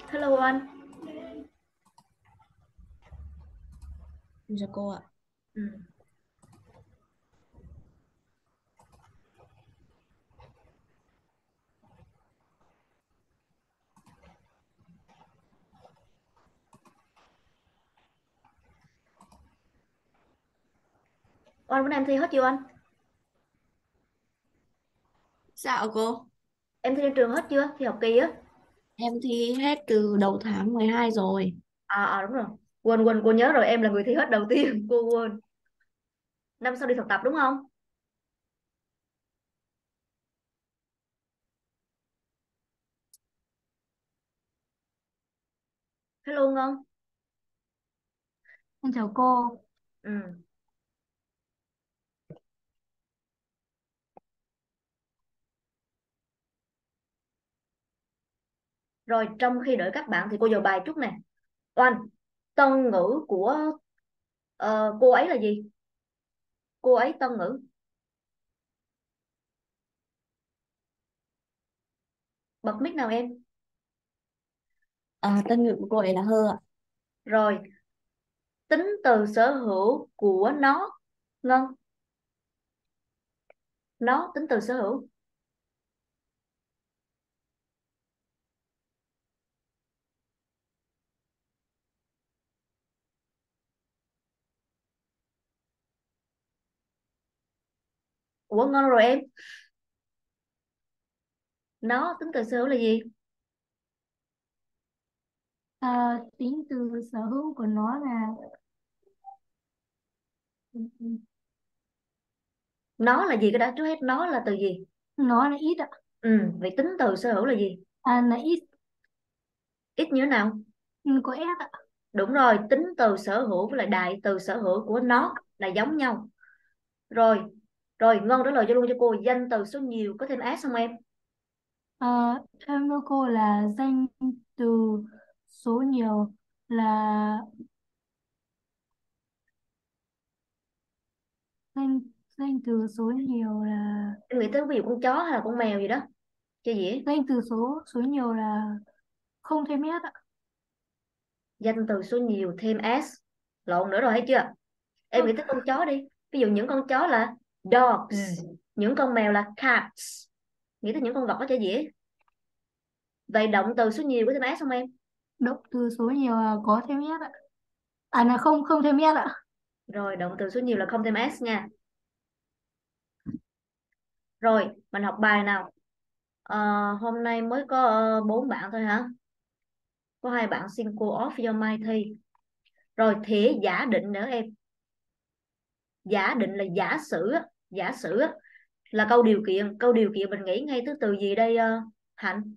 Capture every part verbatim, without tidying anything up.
Hello anh. Dạ cô ạ. Ừ. Anh bữa nay em thi hết chưa anh? Dạo cô, Em thi trên trường hết chưa? Thi học kỳ á. em thi hết từ đầu tháng mười hai rồi. À, à đúng rồi. Quên quên cô nhớ rồi, em là người thi hết đầu tiên. Cô quên. Năm sau đi thực tập đúng không? Hello Ngân. Em chào cô. Ừ. Rồi trong khi đợi các bạn thì cô vào bài chút nè. Oanh, tân ngữ của ờ, cô ấy là gì? Cô ấy tân ngữ. Bật mic nào em. À, tân ngữ của cô ấy là hơ ạ. Rồi, tính từ sở hữu của nó. Ngân, nó tính từ sở hữu. Ủa Ngân rồi em. Nó tính từ sở hữu là gì? À, tính từ sở hữu của nó là Nó là gì cái đã? Trước hết nó là từ gì? nó là ít ạ. Ừ, vậy tính từ sở hữu là gì? À, là ít. Ít như thế nào? Ừ, có s ạ. Đúng rồi, tính từ sở hữu với lại đại từ sở hữu của nó là giống nhau. Rồi, rồi Ngân trả lời cho luôn cho cô, danh từ số nhiều có thêm s không em? À, em thưa cô là danh từ số nhiều là danh danh từ số nhiều là Em nghĩ tới ví dụ con chó hay là con mèo gì đó. Cho dễ. danh từ số số nhiều là không thêm s ạ. Danh từ số nhiều thêm s. Lộn nữa rồi thấy chưa? Em Ơ, nghĩ tới con chó đi. Ví dụ những con chó là dogs, những con mèo là cats. Nghĩ tới những con vật đó cho dễ. Vậy động từ số nhiều có thêm s không em? động từ số nhiều là có thêm s ạ. À, là không không thêm s ạ. Rồi, động từ số nhiều là không thêm s nha. Rồi, mình học bài nào. Ờ, hôm nay mới có ờ, bốn bạn thôi hả? Có hai bạn xin cô off do mai thi. Rồi thể giả định nữa em. Giả định là giả sử á. Giả sử á, là câu điều kiện. Câu điều kiện mình nghĩ ngay từ từ gì đây ờ, Hạnh?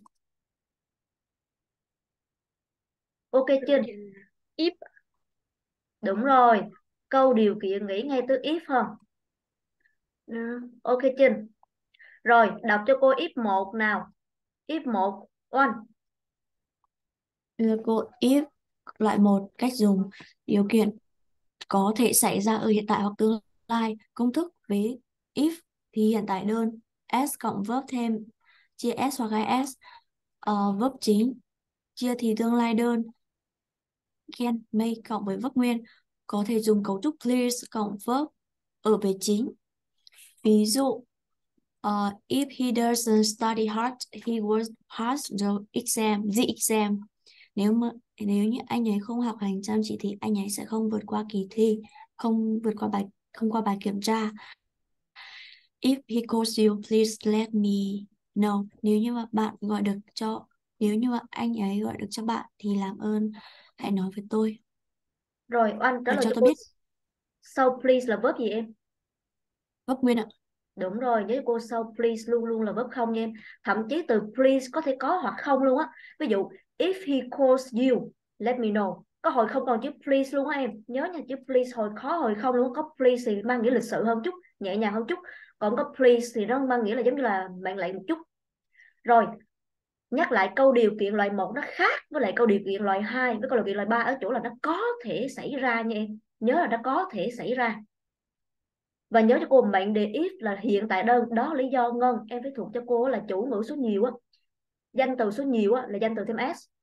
Ok chưa? If. Đúng rồi. Câu điều kiện nghĩ ngay từ if không? Ừ, ok chưa? Rồi đọc cho cô if một nào. If một. One. Đưa cô if loại một cách dùng điều kiện có thể xảy ra ở hiện tại hoặc tương lai. Công thức với if thì hiện tại đơn s cộng verb thêm chia s hoặc hai s. Ờ, verb chính chia thì tương lai đơn can may cộng với verb nguyên. Có thể dùng cấu trúc please cộng verb ở về chính. Ví dụ ờ, if he doesn't study hard he won't pass the exam the exam. Nếu mà nếu như anh ấy không học hành chăm chỉ thì anh ấy sẽ không vượt qua kỳ thi, không vượt qua bài không qua bài kiểm tra. If he calls you, please let me know. Nếu như mà bạn gọi được cho Nếu như mà anh ấy gọi được cho bạn thì làm ơn hãy nói với tôi Rồi Oanh trả và lời cho cho tôi cô. biết. Sau please là verb gì em? Gốc nguyên ạ. Đúng rồi, với cô sau please luôn luôn là verb không nha em. Thậm chí từ please có thể có hoặc không luôn á. Ví dụ if he calls you, let me know. Có hồi không còn chữ please luôn á em. Nhớ nha, chữ please hồi khó hồi không luôn á. Có please thì mang nghĩa lịch sự hơn chút, nhẹ nhàng hơn chút. Còn có please thì nó mang nghĩa là giống như là mệnh lệnh một chút. Rồi, nhắc lại câu điều kiện loại một nó khác với lại câu điều kiện loại hai với câu điều kiện loại ba ở chỗ là nó có thể xảy ra nha em. Nhớ là nó có thể xảy ra. Và nhớ cho cô mệnh đề if là hiện tại đơn, đó là lý do Ngân em phải thuộc cho cô là chủ ngữ số nhiều á. Danh từ số nhiều á là danh từ thêm s.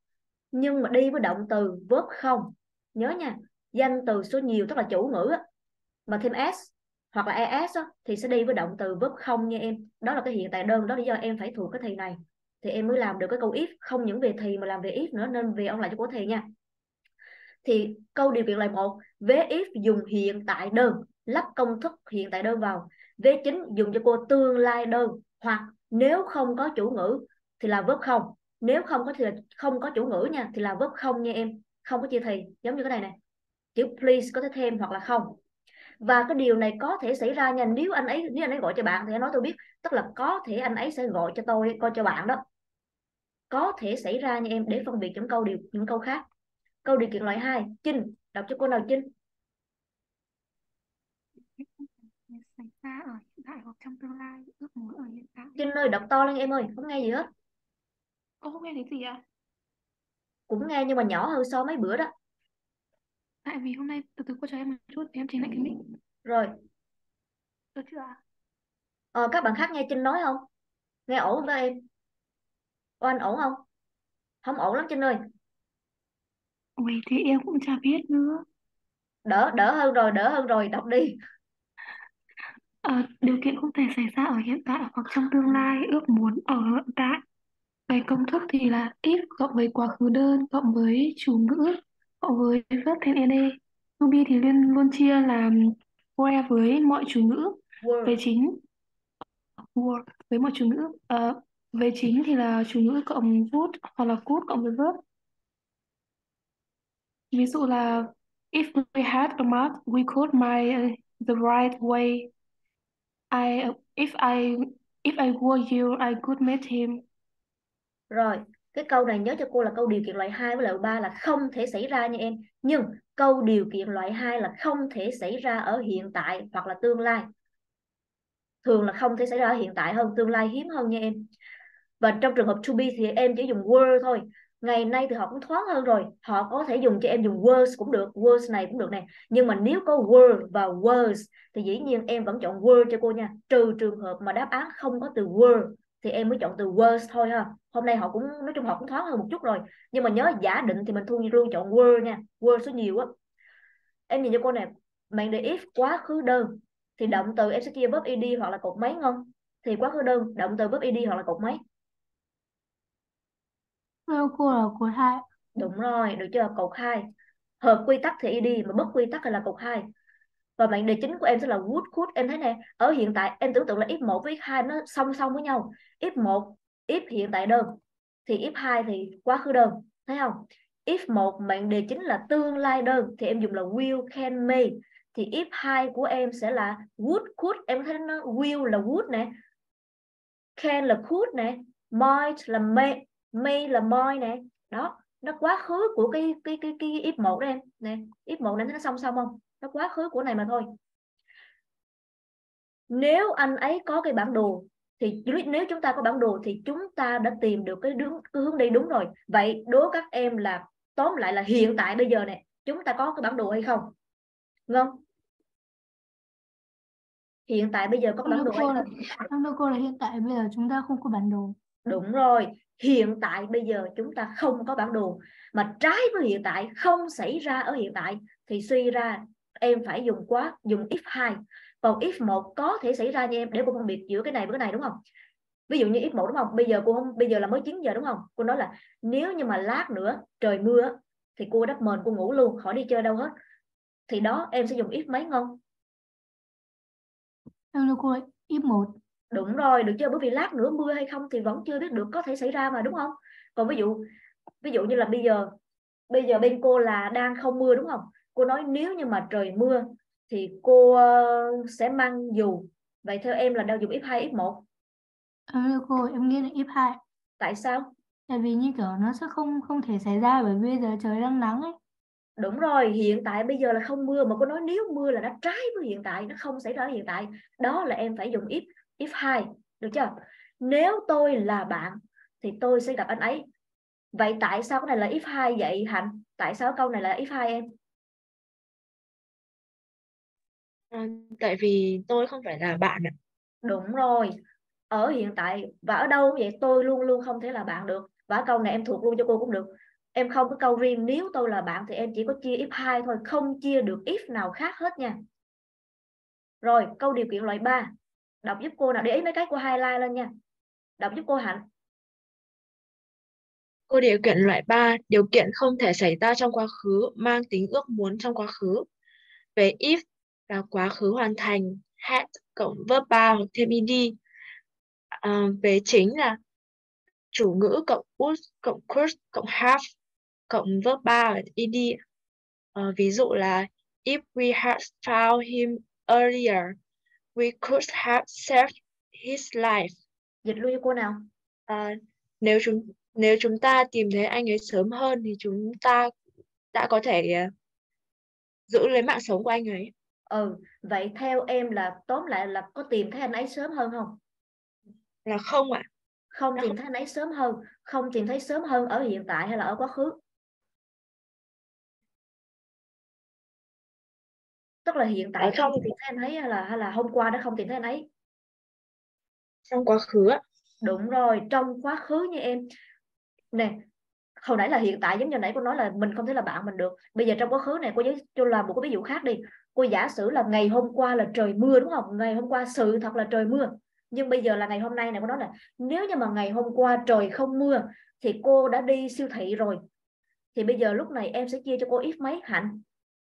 nhưng mà đi với động từ verb không. Nhớ nha, danh từ số nhiều tức là chủ ngữ á, mà thêm s hoặc là es á, thì sẽ đi với động từ verb không nha em. Đó là cái hiện tại đơn, đó là lý do em phải thuộc cái thì này thì em mới làm được cái câu if, không những về thì mà làm về if nữa, nên về ông lại cho cô thì nha. Thì câu điều kiện loại một, vế if dùng hiện tại đơn, lắp công thức hiện tại đơn vào. Vế chính dùng cho cô tương lai đơn, hoặc nếu không có chủ ngữ thì là verb không. Nếu không có thì là không có chủ ngữ nha, thì là verb không nha em, không có chia thì. Giống như cái này nè, chữ please có thể thêm hoặc là không. Và cái điều này có thể xảy ra nha, nếu anh ấy nếu anh ấy gọi cho bạn thì anh nói tôi biết, tức là có thể anh ấy sẽ gọi cho tôi, coi cho bạn đó. Có thể xảy ra nha em, để phân biệt những câu điều những câu khác. Câu điều kiện loại hai, Trinh đọc cho cô nào Trinh. Xảy ra ở hiện tại hoặc trong tương lai, ước muốn ở hiện tại. Trinh ơi đọc to lên em ơi, không nghe gì hết. Cô không nghe thấy gì à? Cũng nghe nhưng mà nhỏ hơn so mấy bữa đó. Tại vì hôm nay từ từ cô cho em một chút, em chỉnh lại cái mic. Rồi, Được chưa ạ? ờ, các bạn khác nghe Trinh nói không? Nghe ổn không các em? Ô, anh ổn không? Không ổn lắm Trinh ơi. Ui thì em cũng chả biết nữa. Đỡ đỡ hơn rồi, đỡ hơn rồi, đọc đi. Ờ, điều kiện không thể xảy ra ở hiện tại hoặc trong tương lai, ước muốn ở hiện tại. Về công thức thì là if cộng với quá khứ đơn cộng với chủ ngữ cộng với verb thêm ed. Ruby thì luôn luôn chia làm where với mọi chủ ngữ. Về Word. chính word với mọi chủ ngữ. Ờ, về chính thì là chủ ngữ cộng would hoặc là could cộng với verb. Ví dụ là if we had a map, we could make the right way. I if I if I were you, I could meet him. Rồi, cái câu này nhớ cho cô là câu điều kiện loại hai với loại ba là không thể xảy ra nha em. Nhưng câu điều kiện loại hai là không thể xảy ra ở hiện tại hoặc là tương lai. Thường là không thể xảy ra ở hiện tại hơn, tương lai hiếm hơn nha em. Và trong trường hợp to be thì em chỉ dùng were thôi. Ngày nay thì họ cũng thoáng hơn rồi, họ có thể dùng cho em dùng words cũng được, words này cũng được nè. Nhưng mà nếu có were và was thì dĩ nhiên em vẫn chọn were cho cô nha, trừ trường hợp mà đáp án không có từ were thì em mới chọn từ was thôi ha. Hôm nay họ cũng nói chung họ cũng thoáng hơn một chút rồi, nhưng mà nhớ giả định thì mình thu luôn chọn were nha, were số nhiều á. Em nhìn cho cô nè, mệnh đề if quá khứ đơn thì động từ em sẽ chia verb ed hoặc là cột mấy ngon. Thì quá khứ đơn động từ verb ed hoặc là cột mấy. Theo cô là cột hai. Đúng rồi, được chưa? Cột hai. Hợp quy tắc thì ed, mà bất quy tắc thì là cột hai. Và mệnh đề chính của em sẽ là would, could. Em thấy nè, ở hiện tại em tưởng tượng là if một với if hai nó song song với nhau. if một if hiện tại đơn, thì if hai thì quá khứ đơn. Thấy không? if một mệnh đề chính là tương lai đơn thì em dùng là will, can, may. Thì if hai của em sẽ là would, could. Em thấy nó will là would nè, can là could nè, might là may, may là might nè. Đó, nó quá khứ của cái cái cái cái if một đó em nè. if một này nó song song không? Nó quá khứ của này mà thôi. Nếu anh ấy có cái bản đồ thì nếu chúng ta có bản đồ thì chúng ta đã tìm được cái, hướng, cái hướng đi đúng rồi. Vậy đố các em là tóm lại là hiện tại bây giờ này chúng ta có cái bản đồ hay không? Ngon. Hiện tại bây giờ có cái bản Theo đồ hay cô là, không? theo cô là hiện tại bây giờ chúng ta không có bản đồ. Đúng rồi, hiện tại bây giờ chúng ta không có bản đồ, mà trái với hiện tại không xảy ra ở hiện tại thì suy ra em phải dùng quá dùng if hai. Còn if một có thể xảy ra nha em, để cô phân biệt giữa cái này với cái này đúng không? Ví dụ như if một đúng không? Bây giờ cô không bây giờ là mới chín giờ đúng không? Cô nói là nếu như mà lát nữa trời mưa thì cô đắp mền cô ngủ luôn, khỏi đi chơi đâu hết. Thì đó em sẽ dùng if mấy ngon? Theo cô là if một. Đúng rồi, được chưa? Bởi vì lát nữa mưa hay không thì vẫn chưa biết được, có thể xảy ra mà đúng không? Còn ví dụ ví dụ như là bây giờ bây giờ bên cô là đang không mưa đúng không? Cô nói nếu như mà trời mưa thì cô uh, sẽ mang dù. Vậy theo em là đâu dùng if hai if một? Theo cô em nghĩ là if hai. Tại sao? Tại vì như kiểu nó sẽ không không thể xảy ra bởi vì bây giờ trời đang nắng ấy. Đúng rồi, hiện tại bây giờ là không mưa, mà cô nói nếu mưa là nó trái với hiện tại, nó không xảy ra ở hiện tại. Đó là em phải dùng if if hai, được chưa? Nếu tôi là bạn thì tôi sẽ gặp anh ấy. Vậy tại sao cái này là if hai vậy Hạnh? Tại sao câu này là if hai em? À, tại vì tôi không phải là bạn ạ. Đúng rồi, ở hiện tại và ở đâu cũng vậy, tôi luôn luôn không thể là bạn được. Và câu này em thuộc luôn cho cô cũng được. Em không có câu riêng, nếu tôi là bạn thì em chỉ có chia if hai thôi, không chia được if nào khác hết nha. Rồi câu điều kiện loại ba, đọc giúp cô nào, để ý mấy cái cô highlight lên nha, đọc giúp cô Hạnh. Cô điều kiện loại ba, điều kiện không thể xảy ra trong quá khứ, mang tính ước muốn trong quá khứ. Về if là quá khứ hoàn thành, had cộng verb ba hoặc thêm ed. À, về chính là chủ ngữ cộng would cộng could cộng have cộng verb ba và ed. Ờ, ví dụ là if we had found him earlier, we could have saved his life. Dịch luôn cho cô nào. À, nếu chúng nếu chúng ta tìm thấy anh ấy sớm hơn thì chúng ta đã có thể uh, giữ lấy mạng sống của anh ấy. Ừ, vậy theo em là tóm lại là có tìm thấy anh ấy sớm hơn không? Là không ạ. Không Nó tìm không, thấy anh ấy sớm hơn, không tìm thấy sớm hơn ở hiện tại hay là ở quá khứ? Tức là hiện tại ở trong không tìm thấy anh ấy hay là hay là hôm qua đã không tìm thấy anh ấy? trong quá khứ ạ. Đúng rồi, trong quá khứ như em. Nè, hồi nãy là hiện tại, giống như nãy cô nói là mình không thể là bạn mình được. Bây giờ trong quá khứ này cô giới cho làm một cái ví dụ khác đi. Cô giả sử là ngày hôm qua là trời mưa đúng không? Ngày hôm qua sự thật là trời mưa. Nhưng bây giờ là ngày hôm nay này, cô nói là nếu như mà ngày hôm qua trời không mưa thì cô đã đi siêu thị rồi. Thì bây giờ lúc này em sẽ chia cho cô if mấy Hạnh?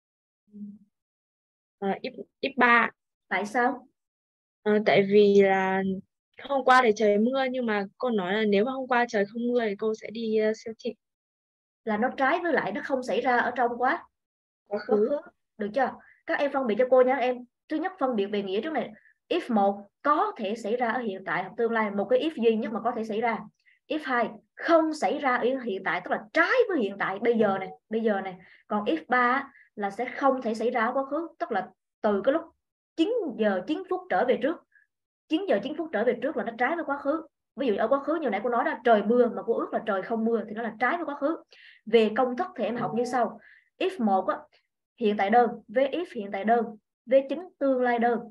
À, if if ba. Tại sao? À, tại vì là hôm qua thì trời mưa, nhưng mà cô nói là nếu mà hôm qua trời không mưa thì cô sẽ đi uh, siêu thị. Là nó trái với lại nó không xảy ra ở trong quá Quá quá khứ. khứ, được chưa? Các em phân biệt cho cô nhé em. Thứ nhất phân biệt về nghĩa trước này. If một có thể xảy ra ở hiện tại hoặc tương lai, một cái if duy nhất mà có thể xảy ra. If hai không xảy ra ở hiện tại, tức là trái với hiện tại bây giờ này, bây giờ này. Còn if ba là sẽ không thể xảy ra ở quá khứ, tức là từ cái lúc chín giờ chín phút trở về trước. chín giờ chín phút trở về trước là nó trái với quá khứ. Ví dụ ở quá khứ như nãy cô nói đó, trời mưa mà cô ước là trời không mưa thì nó là trái với quá khứ. Về công thức thì em học như sau. If một á, hiện tại đơn với if hiện tại đơn với chính tương lai đơn.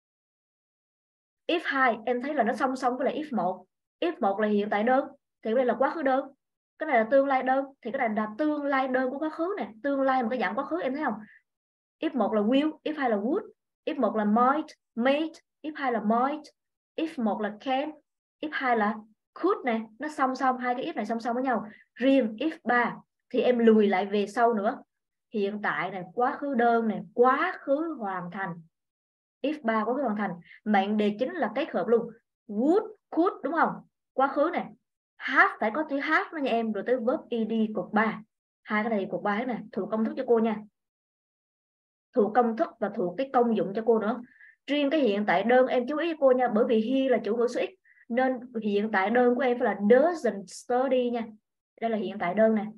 If hai em thấy là nó song song với lại if một. If một là hiện tại đơn thì cái này là quá khứ đơn, cái này là tương lai đơn thì cái này là tương lai đơn của quá khứ này, tương lai một cái dạng quá khứ, em thấy không? If một là will, if hai là would. If một là might, made. If hai là might. If một là can, if hai là could này, nó song song, hai cái if này song song với nhau. Riêng if ba thì em lùi lại về sau nữa, hiện tại này, quá khứ đơn này, quá khứ hoàn thành. If ba quá khứ hoàn thành, mệnh đề chính là kết hợp luôn, would, could đúng không? Quá khứ này, have phải có chữ have đó nha em, rồi tới verb ed cột ba. Hai cái này cột ba này, thuộc công thức cho cô nha, thuộc công thức và thuộc cái công dụng cho cô nữa. Riêng cái hiện tại đơn em chú ý cho cô nha, bởi vì he là chủ ngữ số x nên hiện tại đơn của em phải là doesn't study nha. Đây là hiện tại đơn này.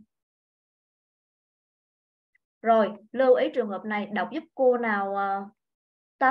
Rồi lưu ý trường hợp này, đọc giúp cô nào uh, Tâm.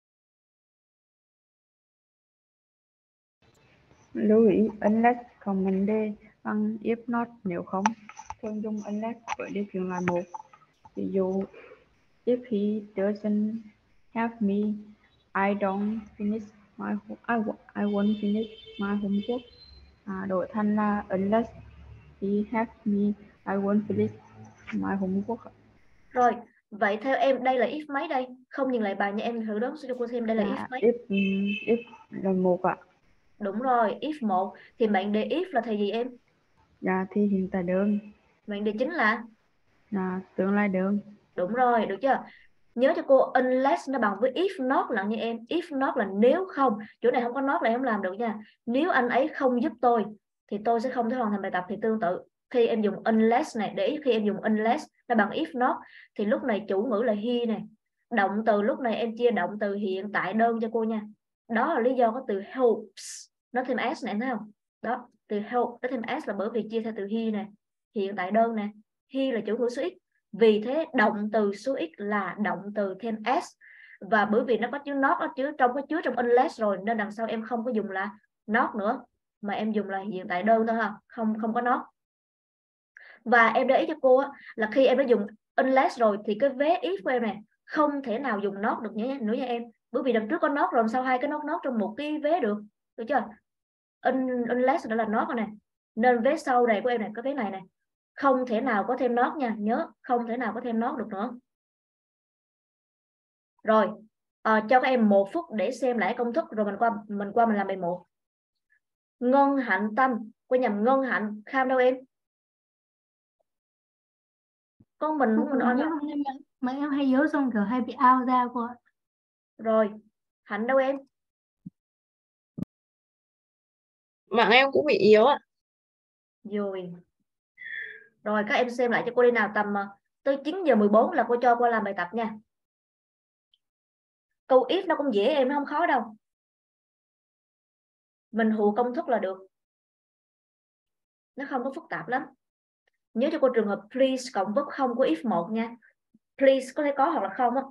Lưu ý unless cộng mệnh đề bằng if not nếu không, thường dùng unless với điều kiện loại một. Ví dụ if he doesn't have me, I don't finish my I, I won't finish my homework. À, đổi thành là unless he has me, I won't finish my homework. Rồi vậy theo em đây là if mấy đây? Không nhìn lại bài nha em, thử đoán cho cô xem đây là if mấy. If if là một ạ. Đúng rồi, if một thì mệnh đề if là thì gì em? Dạ thì hiện tại đơn. Mệnh đề chính là Là tương lai đơn. đúng rồi, được chưa? Nhớ cho cô unless nó bằng với if not là như em. If not là nếu không, chỗ này không có not là em không làm được nha. Nếu anh ấy không giúp tôi thì tôi sẽ không thể hoàn thành bài tập. Thì tương tự khi em dùng unless này, để khi em dùng unless nó bằng if not thì lúc này chủ ngữ là he này, động từ lúc này em chia động từ hiện tại đơn cho cô nha. Đó là lý do có từ helps nó thêm s này, em thấy không? Đó, từ help nó thêm s là bởi vì chia theo từ he này, hiện tại đơn này, he là chủ ngữ số x. Vì thế động từ số x là động từ thêm s, và bởi vì nó có chữ not, nó chứa trong có chứa trong unless rồi nên đằng sau em không có dùng là not nữa mà em dùng là hiện tại đơn thôi ha, không không có not. Và em để ý cho cô á, là khi em đã dùng unless rồi thì cái vế if của em này không thể nào dùng not được nhé nữa nha em, bởi vì đằng trước có not rồi, sau hai cái not not trong một cái vế được, được chưa? Un, unless đó là not rồi này, nên vế sau này của em này, cái vế này này Không thể nào có thêm not nha, nhớ không thể nào có thêm not được nữa. Rồi à, cho các em một phút để xem lại công thức rồi mình qua mình qua mình làm bài một. Ngân Hạnh Tâm, quên nhầm, Ngân Hạnh Kham đâu em? Con mình mình on em, em, mà em hay nhớ xong kiểu hay bị out ra cô ạ. Rồi Hạnh đâu em? Mạng em cũng bị yếu ạ. Rồi. Rồi các em xem lại cho cô đi nào, tầm tới chín giờ mười bốn là cô cho cô làm bài tập nha. Câu if nó cũng dễ em, nó không khó đâu. Mình hụ công thức là được. Nó không có phức tạp lắm. Nhớ cho cô trường hợp please cộng với không của if một nha. Please có thể có hoặc là không á.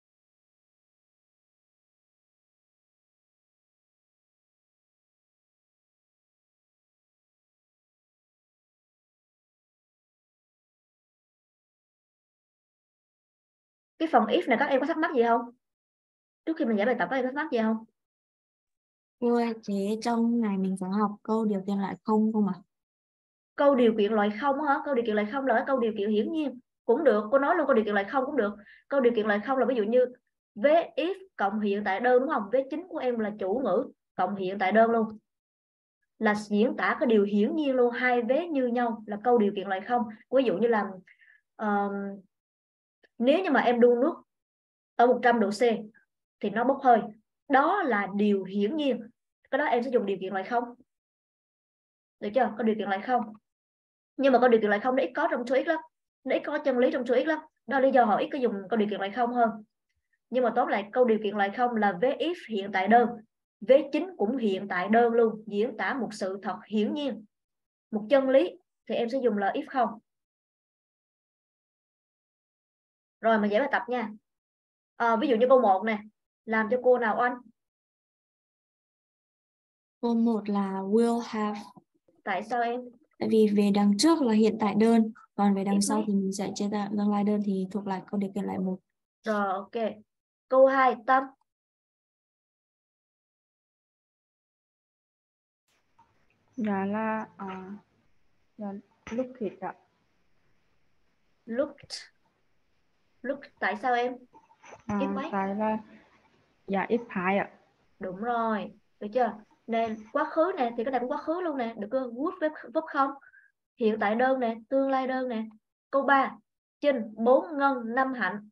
Cái phần if này các em có thắc mắc gì không? Trước khi mình giải bài tập các em có thắc mắc gì không? Cô ơi, thế trong ngày mình có học câu điều kiện loại không không ạ? Câu điều kiện loại không hả? Câu điều kiện loại không là câu điều kiện hiển nhiên cũng được. Cô nói luôn câu điều kiện loại không cũng được. Câu điều kiện loại không là ví dụ như vế if cộng hiện tại đơn đúng không? Vế chính của em là chủ ngữ cộng hiện tại đơn luôn. Là diễn tả cái điều hiển nhiên luôn, hai vế như nhau là câu điều kiện loại không. Ví dụ như là uh, nếu như mà em đun nước ở một trăm độ C thì nó bốc hơi. Đó là điều hiển nhiên. Cái đó em sẽ dùng điều kiện loại không. Được chưa? Có điều kiện loại không. Nhưng mà có điều kiện loại không nó ít có trong số ít lắm. Nó ít có chân lý trong số ít lắm. Đó là lý do họ ít có dùng câu điều kiện loại không hơn. Nhưng mà tóm lại câu điều kiện loại không là vế if hiện tại đơn. Vế chính cũng hiện tại đơn luôn. Diễn tả một sự thật hiển nhiên, một chân lý thì em sẽ dùng là if không. Rồi mình giải bài tập nha. À, ví dụ như câu một nè. Làm cho cô nào oanh? Câu một là will have. Tại sao em? Tại vì về đằng trước là hiện tại đơn, còn về đằng If sau mấy? thì mình sẽ chế tạo tương lai đơn thì thuộc lại câu điều kiện loại một. Rồi ok. Câu hai Tâm. Dạ là à, dạ, look it ạ. Looked. Look tại sao em? À, If mấy? tại là dạ if hai ạ. Đúng rồi, được chưa? Nên quá khứ nè thì cái này cũng quá khứ luôn nè, được chưa? Would với verb không. Hiện tại đơn nè, tương lai đơn nè. Câu ba Trinh, bốn Ngân, năm Hạnh.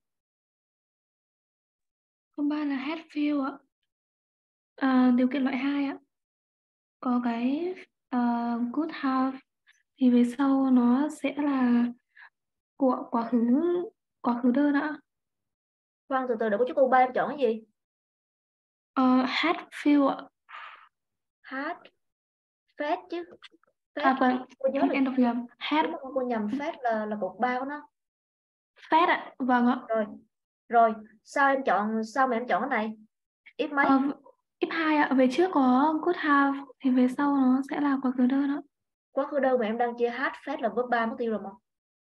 Câu ba là had feel ạ. À, điều kiện loại hai ạ. Có cái uh, could have thì về sau nó sẽ là của quá khứ quá khứ đơn ạ. Khoan từ từ để có chút câu ba em chọn cái gì? Uh, had feel ạ. Hát, phết chứ. Phết. À vâng, Cô nhớ là end of nhầm. Had đúng không? Cô nhầm phết là là cột ba của nó. fed ạ. Vâng ạ. Rồi, rồi sao em chọn sao mà em chọn cái này? If mấy? Uh, if hai ạ. Về trước có could have thì về sau nó sẽ là quá khứ đơn ạ. Quá khứ đơn mà em đang chia hát phết là verb ba mất tiêu rồi mà.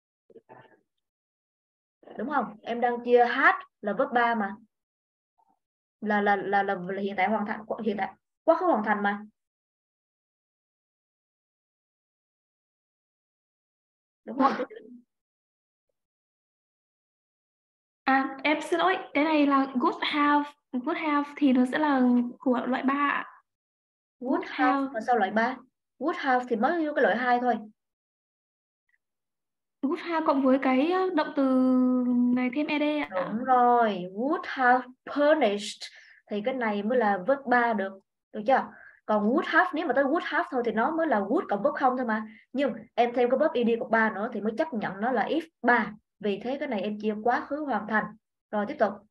Đúng không? Em đang chia hát là verb ba mà. Là là là là, là hiện tại hoàn thành, hiện tại quá khứ hoàn thành mà. Đúng không? À em xin lỗi, cái này là good have. Good have thì nó sẽ là của loại ba ạ. Would Would have have. mà sao loại ba? Would have thì mới vô cái loại hai thôi. Would have cộng với cái động từ này thêm ed ạ. Đúng rồi, would have punished thì cái này mới là verb ba được, được chưa? Còn would have nếu mà tới would have thôi thì nó mới là would cộng verb không thôi mà. Nhưng em thêm cái verb ed cộng ba nữa thì mới chấp nhận nó là if ba. Vì thế cái này em chia quá khứ hoàn thành. Rồi tiếp tục.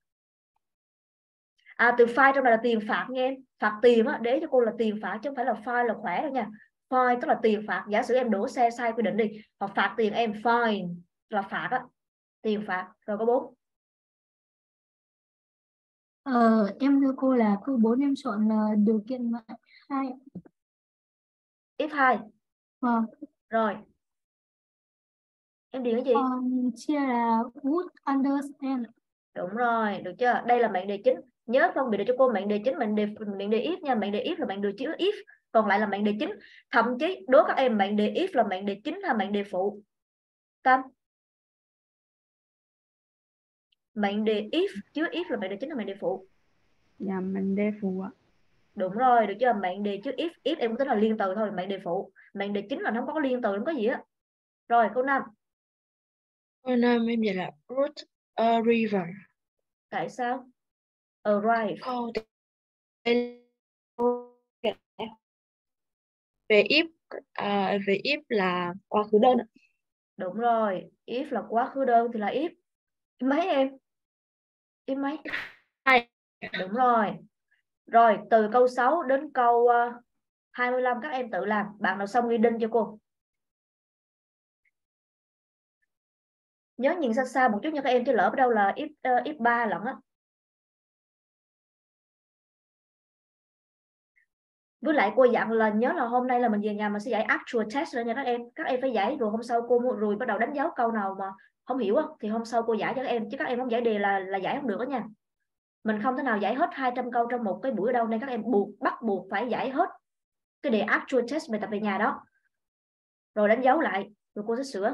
À từ fine trong này là tiền phạt nha em. Phạt tiền á, để cho cô là tiền phạt chứ không phải là fine là khỏe đâu nha. Fine tức là tiền phạt. Giả sử em đổ xe sai quy định đi, hoặc phạt tiền em, fine là phạt á, tiền phạt. Rồi có bốn. Ờ, em thưa cô là câu bốn em chọn là điều kiện loại hai ạ. If hai. Vâng. Rồi. Em điền cái gì? Um, chia là would understand. Đúng rồi, được chưa? Đây là mệnh đề chính. Nhớ phân biệt được cho cô mệnh đề chính, mệnh đề mệnh đề if nha. Mệnh đề if là mệnh đề chứa if, còn lại là mệnh đề chính. Thậm chí đối các em mệnh đề if là mệnh đề chính hay mệnh đề phụ. Tâm? Mệnh đề if chứ if là mệnh đề chính là mệnh đề phụ. Dạ mệnh đề phụ ạ. Đúng rồi, được chưa? Mệnh đề chứ if if em cũng tính là liên từ thôi, mệnh đề phụ. Mệnh đề chính là nó không có liên từ, không có gì á. Rồi câu năm. Câu năm em dịch là root a river. Tại sao? Arrive. Câu tên về if à, về if là quá khứ đơn ạ. Đúng rồi, if là quá khứ đơn thì là if. If mấy em? If mấy? Hai. Đúng rồi. Rồi, từ câu sáu đến câu uh, hai mươi lăm các em tự làm. Bạn nào xong ghi đinh cho cô. Nhớ nhìn xa xa một chút nha các em, chứ lỡ ở đâu là if uh, if ba lận á. Với lại cô dặn là nhớ là hôm nay là mình về nhà mình sẽ giải actual test rồi nha các em. Các em phải giải rồi hôm sau cô mua rồi bắt đầu đánh dấu câu nào mà không hiểu á thì hôm sau cô giải cho các em, chứ các em không giải đề là là giải không được đó nha. Mình không thể nào giải hết hai trăm câu trong một cái buổi đâu, nên các em buộc bắt buộc phải giải hết cái đề actual test bài tập về nhà đó. Rồi đánh dấu lại rồi cô sẽ sửa.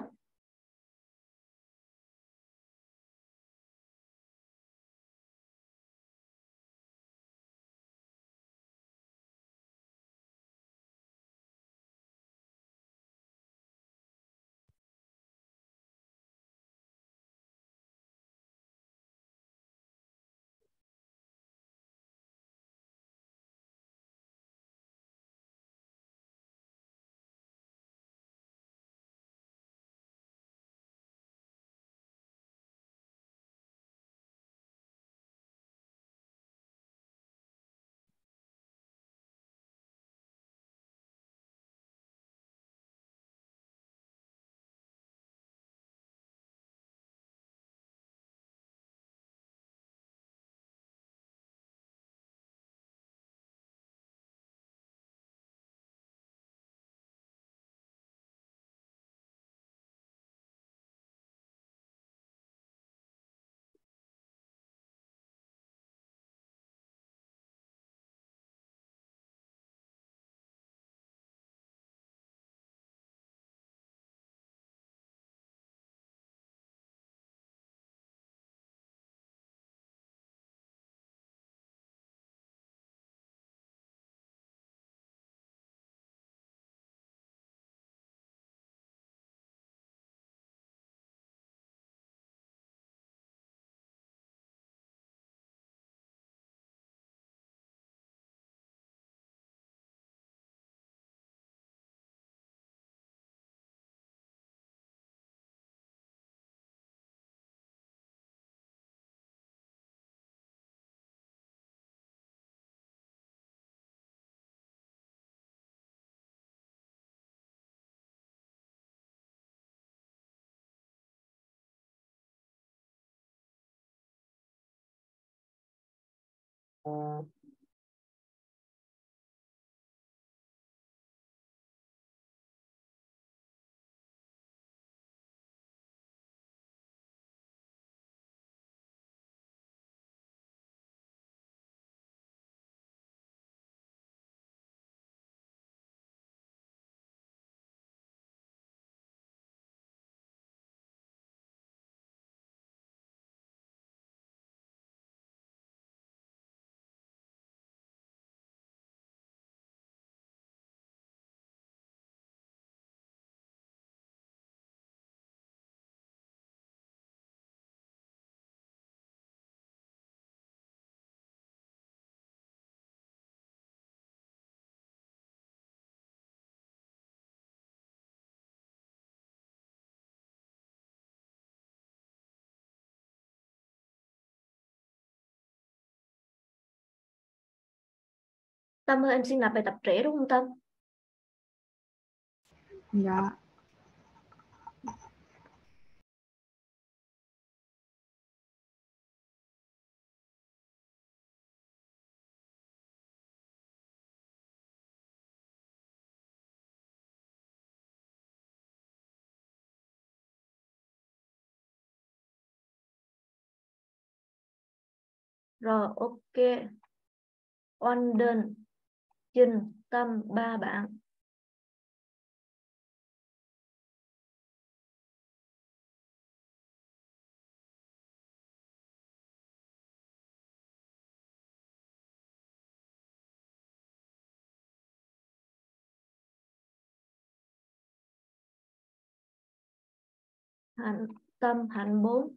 Tâm ơi, em xin làm bài tập trễ đúng không Tâm? Dạ. Rồi ok. Oan đơn, Trinh, Tâm, ba bạn. Hạnh Tâm, hạnh bốn.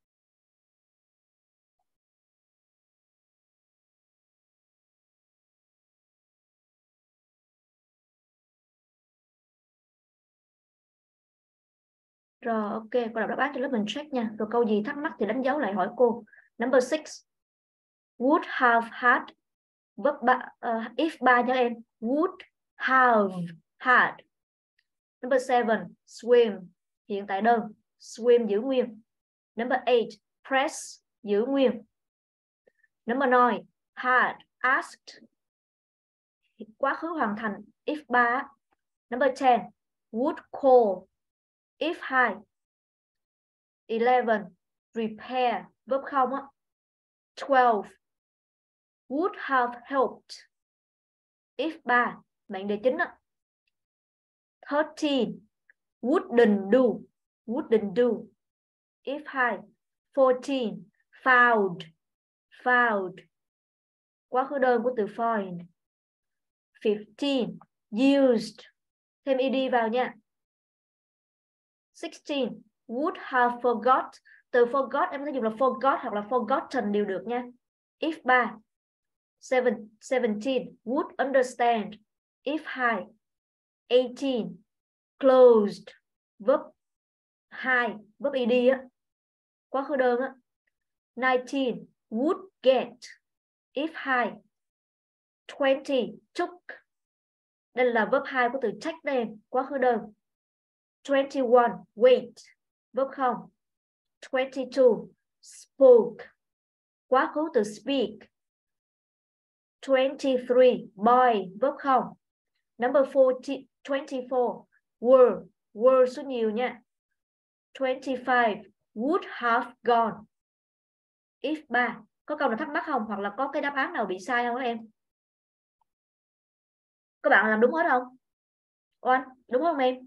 Rồi ok, cô đọc đáp án cho lớp mình check nha. Rồi câu gì thắc mắc thì đánh dấu lại hỏi cô. Number six. Would have had. Verb ba, uh, if ba cho em. Would have had. Number seven. Swim. Hiện tại đơn. Swim giữ nguyên. Number eight. Press. Giữ nguyên. Number nine. Had. Asked. Quá khứ hoàn thành. If ba. Number ten. Would call. If hai. eleven. Repair. Verb không á. twelve. Would have helped. If ba. Mệnh đề chính á. thirteen. Wouldn't do. Wouldn't do. If hai. fourteen. Found. Found. Quá khứ đơn của từ find. fifteen. Used. Thêm ed vào nha. sixteen. Would have forgot. Từ forgot em có thể dùng là forgot hoặc là forgotten đều được nha. If ba. Seven, seventeen. Would understand. If hai. eighteen. Closed. Verb hai. Verb ed á. Quá khứ đơn á. nineteen. Would get. If hai. twenty. Took. Đây là verb hai của từ take đây. Quá khứ đơn. twenty-one. Wait. Verb không. twenty-two. Spoke. Quá khứ từ speak. twenty-three. Boy. Verb không. Number forty, twenty-four. Were. Were số nhiều nha. twenty-five. Would have gone. If ba. Có câu nào thắc mắc không? Hoặc là có cái đáp án nào bị sai không các em? Các bạn làm đúng hết không? Oan, đúng không em?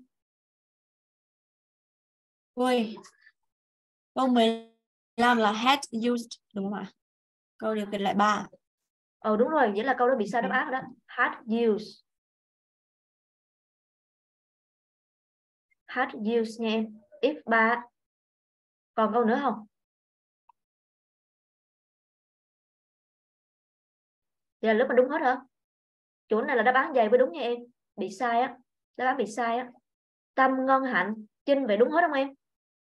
Ôi, câu mười lăm là had used đúng không ạ? Câu điều kiện lại ba. Ờ đúng rồi, vậy là câu đó bị sai đáp án rồi đó. Had used. Had used nha em. If ba. Còn câu nữa không? Vậy là lớp mình đúng hết hả? Chỗ này là đáp án dày với đúng nha em. Bị sai á. Đáp án bị sai á. Tâm, Ngân, Hạnh, Trinh vậy đúng hết không em?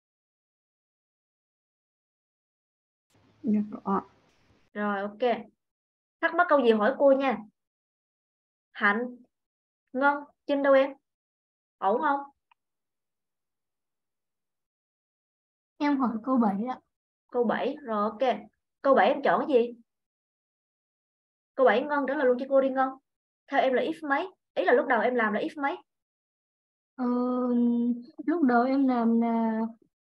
Dạ có. Rồi ok. Thắc mắc câu gì hỏi cô nha. Hạnh, Ngân, Trinh đâu em? Ổn không? Em hỏi câu bảy ạ. Câu bảy. Rồi ok. Câu bảy em chọn cái gì? Câu bảy Ngân trả lời luôn cho cô đi Ngân. Theo em là if mấy? Ý là lúc đầu em làm là if mấy? Ờ, lúc đầu em làm là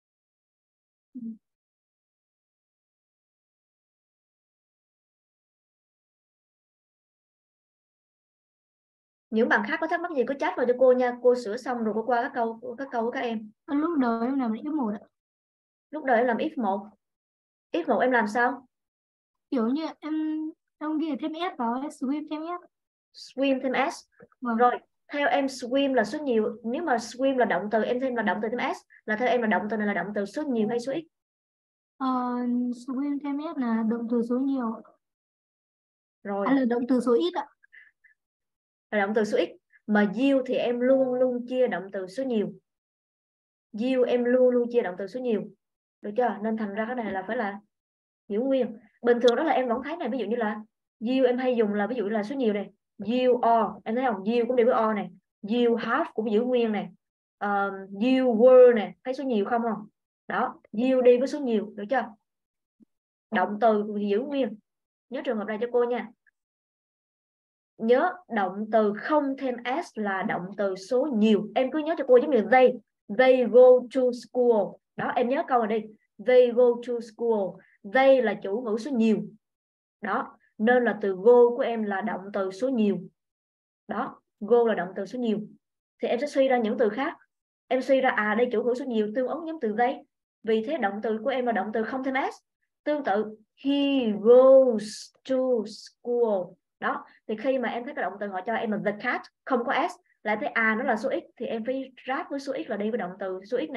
Những bạn khác có thắc mắc gì có chat vào cho cô nha. Cô sửa xong rồi cô qua các câu các câu của các em. lúc đầu em làm là f một ạ. Lúc đầu em làm if một. If một em làm sao? Kiểu như em em ghi thêm s vào, swim thêm s. Swim thêm s. Vâng. Rồi, theo em swim là số nhiều. Nếu mà swim là động từ, em thêm là động từ thêm s. Là theo em là động từ này là động từ số nhiều hay số ít? Ờ, swim thêm s là động từ số nhiều. Rồi, À, là động từ số ít ạ. là động từ số ít. Mà you thì em luôn luôn chia động từ số nhiều. You em luôn luôn chia động từ số nhiều. Được chưa? Nên thành ra cái này là phải là giữ nguyên. Bình thường đó là em vẫn thấy này. Ví dụ như là you em hay dùng là ví dụ là số nhiều này. You are. Em thấy không? You cũng đi với are này. You have cũng giữ nguyên này. Um, you were này. Thấy số nhiều không không? Đó. You đi với số nhiều. Được chưa? Động từ thì giữ nguyên. Nhớ trường hợp này cho cô nha. Nhớ động từ không thêm s là động từ số nhiều. Em cứ nhớ cho cô giống như they. They go to school. Đó em nhớ câu này đi. They go to school. They là chủ ngữ số nhiều. Đó. Nên là từ go của em là động từ số nhiều. Đó. Go là động từ số nhiều. Thì em sẽ suy ra những từ khác. Em suy ra à đây chủ ngữ số nhiều tương ứng giống từ they. Vì thế động từ của em là động từ không thêm s. Tương tự he goes to school. Đó. Thì khi mà em thấy cái động từ họ cho em là the cat không có s, lại thấy à nó là số x thì em phải ráp với số x là đi với động từ số x này.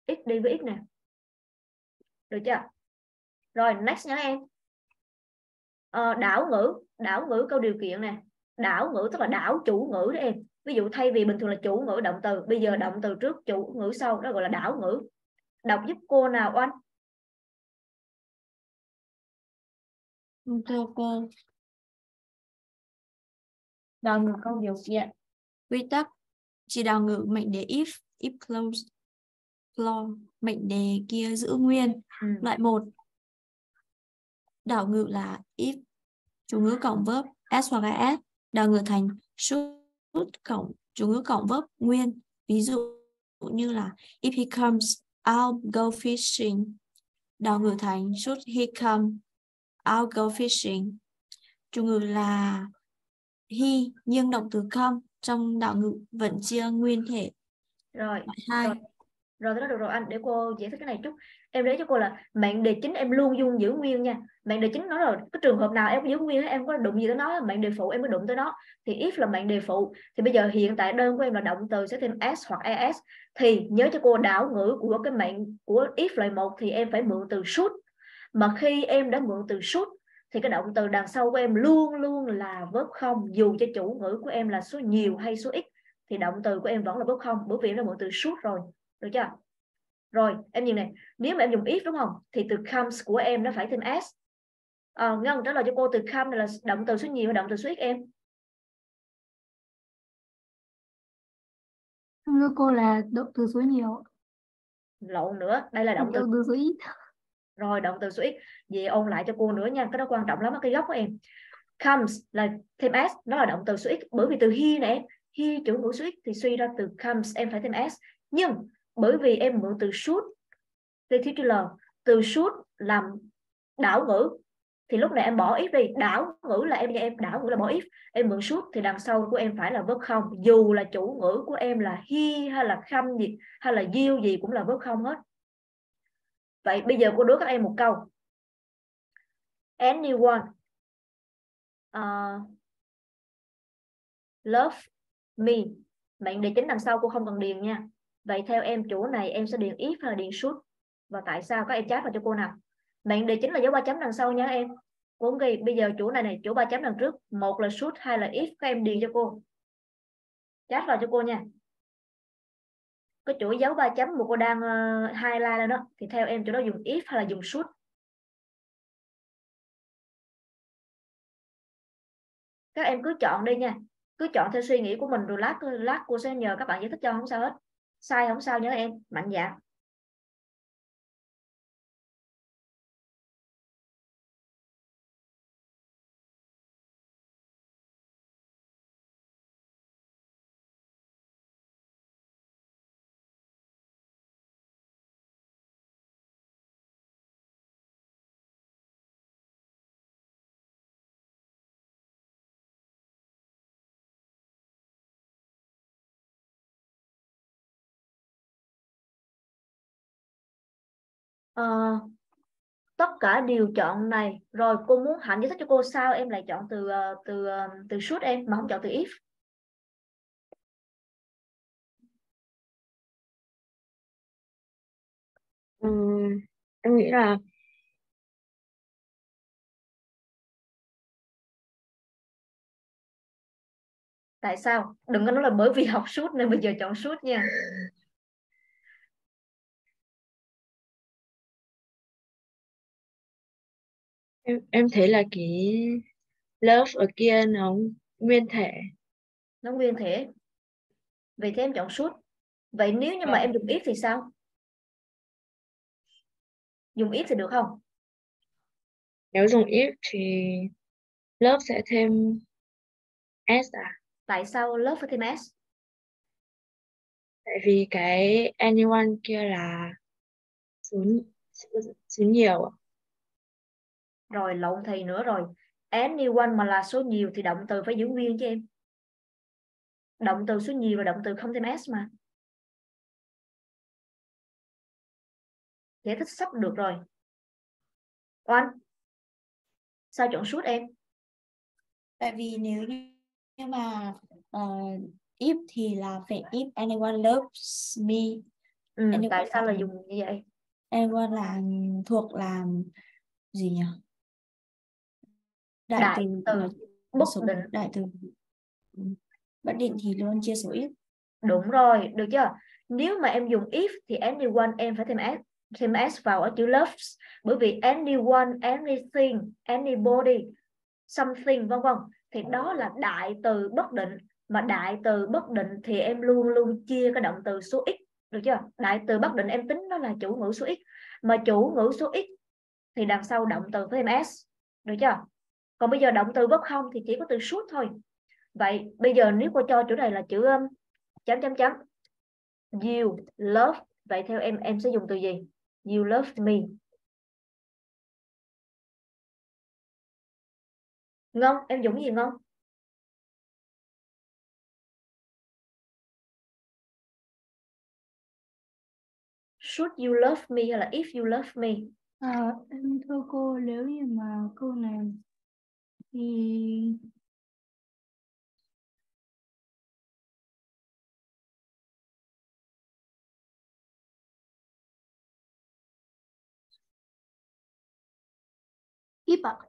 x đi với x nè. Được chưa? Rồi next nha em. Ờ, đảo ngữ, đảo ngữ câu điều kiện nè. Đảo ngữ tức là đảo chủ ngữ đó em. Ví dụ thay vì bình thường là chủ ngữ động từ, bây giờ động từ trước chủ ngữ sau, đó gọi là đảo ngữ. Đọc giúp cô nào Oanh. Thưa cô, đảo ngữ câu điều kiện. Quy tắc chỉ đảo ngữ mệnh đề if, if close, clause, mệnh đề kia giữ nguyên. Ừ. Loại một, đảo ngữ là if, chủ ngữ cộng verb s hoặc là s, đảo ngữ thành should cộng chủ ngữ cộng verb nguyên. Ví dụ như là if he comes, I'll go fishing. Đảo ngữ thành should he come, I'll go fishing. Chủ ngữ là he nhưng động từ come trong đảo ngữ vẫn chia nguyên thể. Rồi. Hai. Rồi. Rồi cái đó được rồi anh, để cô giải thích cái này chút. Em để cho cô là mệnh đề chính em luôn luôn giữ nguyên nha. Mệnh đề chính nói rồi, cái trường hợp nào em có giữ nguyên em có đụng gì tới nó, mệnh đề phụ em mới đụng tới nó. Thì if là mệnh đề phụ, thì bây giờ hiện tại đơn của em là động từ sẽ thêm s hoặc es. Thì nhớ cho cô đảo ngữ của cái mệnh của if loại một thì em phải mượn từ should. Mà khi em đã mượn từ should thì cái động từ đằng sau của em luôn luôn là verb không, dù cho chủ ngữ của em là số nhiều hay số ít thì động từ của em vẫn là verb không, bởi vì em đã mượn từ should rồi. Được chưa? Rồi em nhìn này, nếu mà em dùng if đúng không thì từ comes của em nó phải thêm s. à, Ngân trả lời cho cô, từ come này là động từ số nhiều hay động từ số ít em? Thưa cô là động từ số nhiều. Lộn nữa, đây là động từ Động từ số ít. rồi, động từ số ít. Vậy ôn lại cho cô nữa nha, cái đó quan trọng lắm, cái gốc của em. Comes là thêm s, nó là động từ số ít, bởi vì từ he này he chủ ngữ số ít thì suy ra từ comes em phải thêm s. Nhưng bởi vì em mượn từ should, từ titular, từ should làm đảo ngữ thì lúc này em bỏ if đi. Đảo ngữ là em em đảo ngữ là bỏ if, em mượn should thì đằng sau của em phải là verb không, dù là chủ ngữ của em là he hay là come gì hay là you gì cũng là verb không hết. Vậy bây giờ cô đố các em một câu. Anyone uh, love me, mệnh đề chính đằng sau cô không cần điền nha. Vậy theo em chỗ này em sẽ điền if hay là điền should, và tại sao? Các em chát vào cho cô nào. Mệnh đề chính là dấu ba chấm đằng sau nha em. Cô ghi bây giờ chỗ này này, chỗ ba chấm đằng trước, một là should hai là if, các em điền cho cô, chát vào cho cô nha. Cái chỗ dấu ba chấm mà cô đang uh, highlight lên đó thì theo em chỗ đó dùng if hay là dùng should? Các em cứ chọn đi nha, cứ chọn theo suy nghĩ của mình, rồi lát lát cô sẽ nhờ các bạn giải thích cho, không sao hết. Sai không sao nhớ em, mạnh dạn. Ờ, tất cả đều chọn này. Rồi cô muốn Hạnh giải thích cho cô sao em lại chọn từ từ từ should em mà không chọn từ if? Ừ, em nghĩ là Tại sao? Đừng có nói là bởi vì học should nên bây giờ chọn should nha. em em thấy là cái love ở kia nó nguyên thể. Nó nguyên thể. Vậy thì em chọn should. Vậy nếu như mà em dùng if thì sao? Dùng if thì được không? Nếu dùng if thì love sẽ thêm s à? Tại sao love phải thêm s? Tại vì cái anyone kia là số số nhiều ạ. Rồi lộn thầy nữa rồi. Anyone mà là số nhiều thì động từ phải giữ nguyên cho em. Động từ số nhiều là động từ không thêm s mà. Giải thích sắp được rồi. Oanh, sao chọn should em? Tại vì nếu như nhưng mà uh, if thì là phải if anyone loves me. Ừ, Anyone tại sao là là dùng như vậy? anyone là thuộc làm gì nhỉ? Đại Đại từ từ nói bất số định. đại từ ừ, bất định thì luôn chia số ít. Đúng rồi, được chưa? Nếu mà em dùng if thì anyone em phải thêm s, thêm s vào ở chữ loves, bởi vì anyone, anything, anybody, something vân vân thì đó là đại từ bất định, mà đại từ bất định thì em luôn luôn chia cái động từ số x, được chưa? Đại từ bất định em tính nó là chủ ngữ số x, mà chủ ngữ số x thì đằng sau động từ phải thêm s, được chưa? Còn bây giờ động từ vấp không thì chỉ có từ should thôi. Vậy bây giờ nếu cô cho chỗ này là chữ um, chấm chấm chấm you love, vậy theo em em sẽ dùng từ gì? You love me. Ngon, em dùng cái gì ngon? Should you love me hay là if you love me? À, em thưa cô, nếu như mà câu này thì if ạ.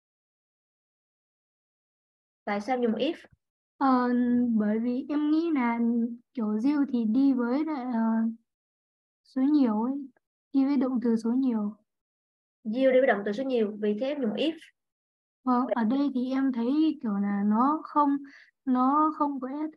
Tại sao dùng if? Ờ, bởi vì em nghĩ là kiểu you thì đi với lại ờ, số nhiều ấy, đi với động từ số nhiều. You đi với động từ số nhiều, vì thế em dùng if. Vâng, ở đây thì em thấy kiểu là nó không nó không có s,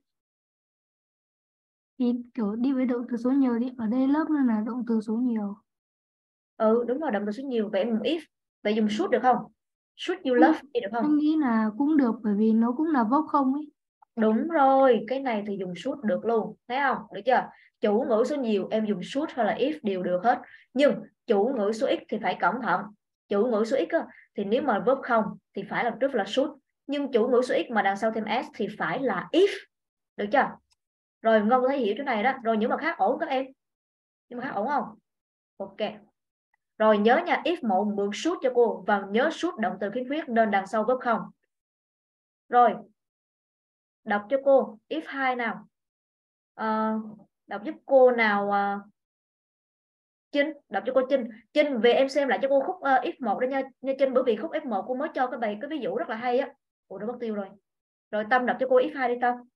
thì kiểu đi với động từ số nhiều thì ở đây lớp nên là động từ số nhiều. Ừ đúng rồi, động từ số nhiều, vậy em dùng if. Vậy dùng should được không? Should you Em, love me được em không? nghĩ là cũng được bởi vì nó cũng là verb không ấy. Đúng rồi, cái này thì dùng should được luôn, thấy không? Được chưa? Chủ ngữ số nhiều em dùng should hay là if đều được hết. Nhưng chủ ngữ số ít thì phải cẩn thận. Chủ ngữ số ít á, thì nếu mà verb không thì phải làm trước là should. Nhưng chủ ngữ số ít mà đằng sau thêm s thì phải là if. Được chưa? Rồi Ngân có thấy hiểu chỗ này đó. Rồi những mà khác ổn các em? Nhưng mà khác ổn không? Ok. Rồi nhớ nha, if một mượn should cho cô, và nhớ should động từ khiếm khuyết nên đằng sau verb không. Rồi đọc cho cô if hai nào. À, đọc giúp cô nào. À, Trinh, đọc cho cô Trinh. Trinh về em xem lại cho cô khúc uh, F một đó nha, nha Trinh, bởi vì khúc F một cô mới cho cái bài cái ví dụ rất là hay á. Ủa nó mất tiêu rồi. Rồi Tâm đọc cho cô F hai đi Tâm.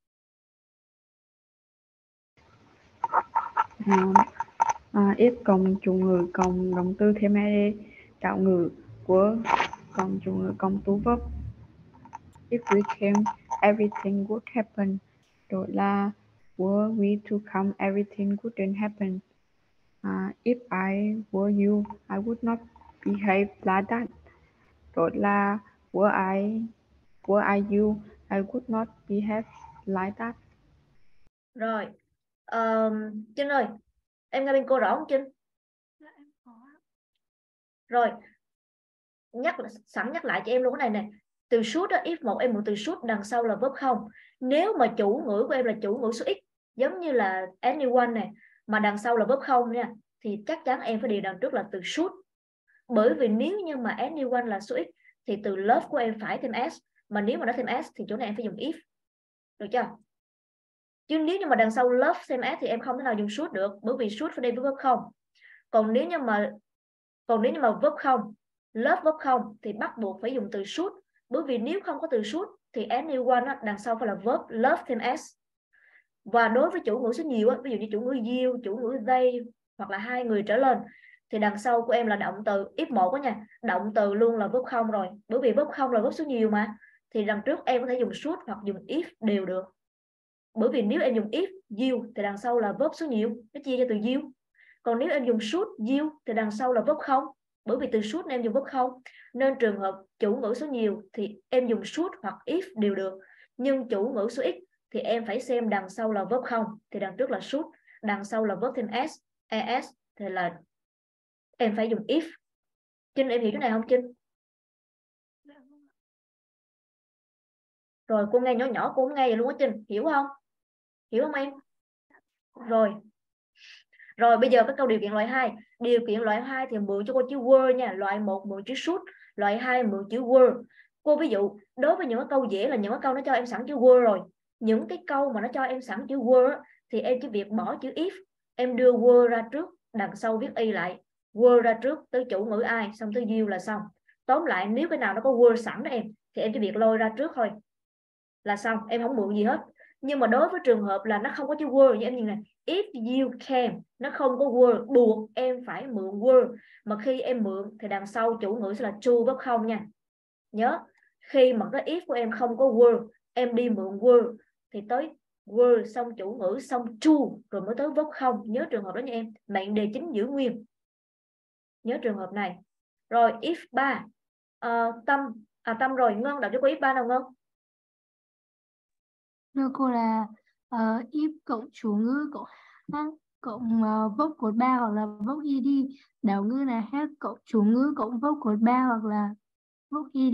À, à, if cộng chủ ngữ cộng động từ thêm ed tạo ngữ của cộng chủ ngữ cộng tú verb. If we came, everything would happen. Đổi là were we to come, everything wouldn't happen. Uh, if I were you, I would not behave like that. Đổi là were I were I you, I would not behave like that. Rồi um, Trinh ơi, em nghe bên cô rõ không Trinh? Dạ em có ạ. Rồi nhắc sẵn nhắc lại cho em luôn cái này nè. Từ should đó, if một em mượn từ should đằng sau là verb không. Nếu mà chủ ngữ của em là chủ ngữ số x, giống như là anyone này, mà đằng sau là verb không nha, thì chắc chắn em phải đi đằng trước là từ should. Bởi vì nếu như mà anyone là số x thì từ love của em phải thêm s, mà nếu mà nó thêm s thì chỗ này em phải dùng if. Được chưa? Chứ nếu như mà đằng sau love thêm s thì em không thể nào dùng should được, bởi vì should phải đi với verb không. Còn nếu như mà còn nếu như mà verb không, love verb không thì bắt buộc phải dùng từ should, bởi vì nếu không có từ should thì anyone đó, đằng sau phải là verb love thêm s. Và đối với chủ ngữ số nhiều, ví dụ như chủ ngữ you, chủ ngữ they hoặc là hai người trở lên, thì đằng sau của em là động từ if một đó nha, động từ luôn là verb không rồi, bởi vì verb không là verb số nhiều mà, thì đằng trước em có thể dùng should hoặc dùng if đều được. Bởi vì nếu em dùng if you thì đằng sau là verb số nhiều, nó chia cho từ you. Còn nếu em dùng should you thì đằng sau là verb không, bởi vì từ should em dùng verb không, nên trường hợp chủ ngữ số nhiều thì em dùng should hoặc if đều được. Nhưng chủ ngữ số ít thì em phải xem đằng sau là verb không thì đằng trước là should, đằng sau là verb thêm s, es thì là em phải dùng if. Trinh em hiểu cái này không Trinh? Dạ vâng ạ. Rồi cô nghe nhỏ nhỏ cô không nghe vậy luôn á Trinh, hiểu không? Hiểu không em? Rồi. Rồi bây giờ cái câu điều kiện loại hai. Điều kiện loại hai thì mượn cho cô chữ were nha, loại một mượn chữ should, loại hai mượn chữ were. Cô ví dụ đối với những cái câu dễ là những cái câu nó cho em sẵn chữ were rồi. Những cái câu mà nó cho em sẵn chữ were thì em chỉ việc bỏ chữ if, em đưa were ra trước, đằng sau viết y lại. Were ra trước tới chủ ngữ I, xong tới you là xong. Tóm lại nếu cái nào nó có were sẵn đó em, thì em chỉ việc lôi ra trước thôi là xong, em không mượn gì hết. Nhưng mà đối với trường hợp là nó không có chữ were, như em nhìn này, if you can, nó không có were, buộc em phải mượn were. Mà khi em mượn thì đằng sau chủ ngữ sẽ là true với không nha. Nhớ, khi mà cái if của em không có were, em đi mượn were thì tới were xong chủ ngữ xong true rồi mới tới verb không. Nhớ trường hợp đó nha em, mệnh đề chính giữ nguyên. Nhớ trường hợp này. Rồi if ba, uh, Tâm à Tâm rồi, Ngân đọc cho cô if ba nào Ngân. Thưa cô là uh, if cộng chủ ngữ cộng hát cộng uh, vốc cột ba hoặc là vốc ed, đảo ngữ là hát cộng chủ ngữ cộng vốc cột ba hoặc là vốc ed.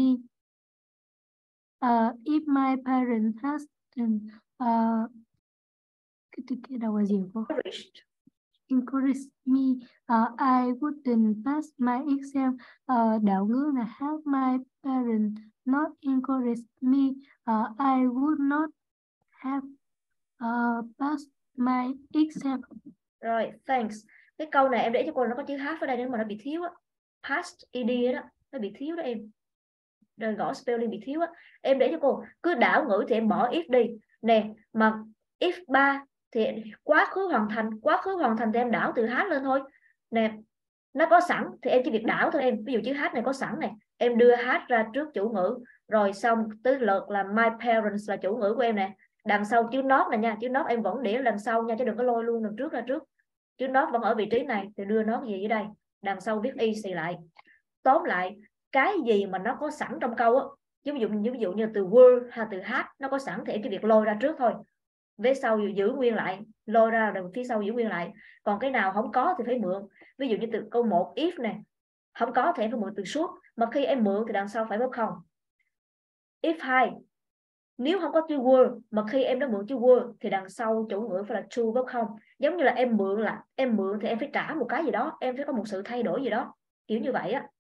Uh, if my parents has uh, cái từ kia đầu là gì cô? Encourage me, uh, I wouldn't pass my exam. Uh, đảo ngữ là have my parents not encourage me, uh, I would not have uh, passed my exam. Rồi, thanks. Cái câu này em để cho cô nó có chữ have ở đây nhưng mà nó bị thiếu á. Past ed đó, nó bị thiếu đó em. Rồi gõ spelling bị thiếu á. Em để cho cô, cứ đảo ngữ thì em bỏ if đi. Nè, mà if ba thì quá khứ hoàn thành, quá khứ hoàn thành thì em đảo từ had lên thôi. Nè, nó có sẵn thì em chỉ việc đảo thôi em. Ví dụ chữ had này có sẵn này, em đưa had ra trước chủ ngữ, rồi xong tới lượt là my parents là chủ ngữ của em nè. Đằng sau chữ not này nha, chữ not em vẫn để lần sau nha, chứ đừng có lôi luôn đằng trước ra trước. Chữ not vẫn ở vị trí này thì đưa nó gì ở đây, đằng sau viết y xì lại. Tóm lại, cái gì mà nó có sẵn trong câu á, ví dụ như ví dụ như từ were hay từ had nó có sẵn thì em chỉ việc lôi ra trước thôi, vế sau giữ nguyên lại, lôi ra rồi phía sau giữ nguyên lại. Còn cái nào không có thì phải mượn. Ví dụ như từ câu một if này, không có thì em phải mượn từ should, mà khi em mượn thì đằng sau phải có không. If hai, nếu không có chữ were mà khi em đã mượn chữ were thì đằng sau chủ ngữ phải là true với không. Giống như là em mượn là em mượn thì em phải trả một cái gì đó, em phải có một sự thay đổi gì đó, kiểu như vậy á.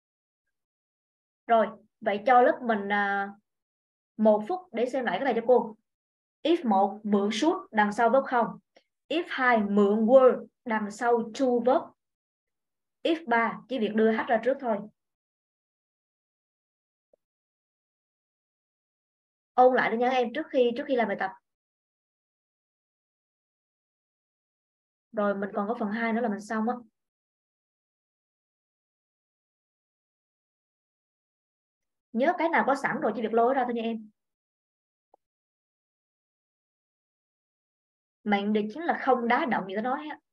Rồi, vậy cho lớp mình à, một phút để xem lại cái này cho cô. If một mượn should đằng sau verb không. If hai mượn were đằng sau true verb. If ba chỉ việc đưa h ra trước thôi. Ôn lại đi nha em trước khi trước khi làm bài tập. Rồi mình còn có phần hai nữa là mình xong á. Nhớ cái nào có sẵn rồi chỉ việc lôi ra thôi nha em. Mệnh đề chính là không đá động như tôi nói á.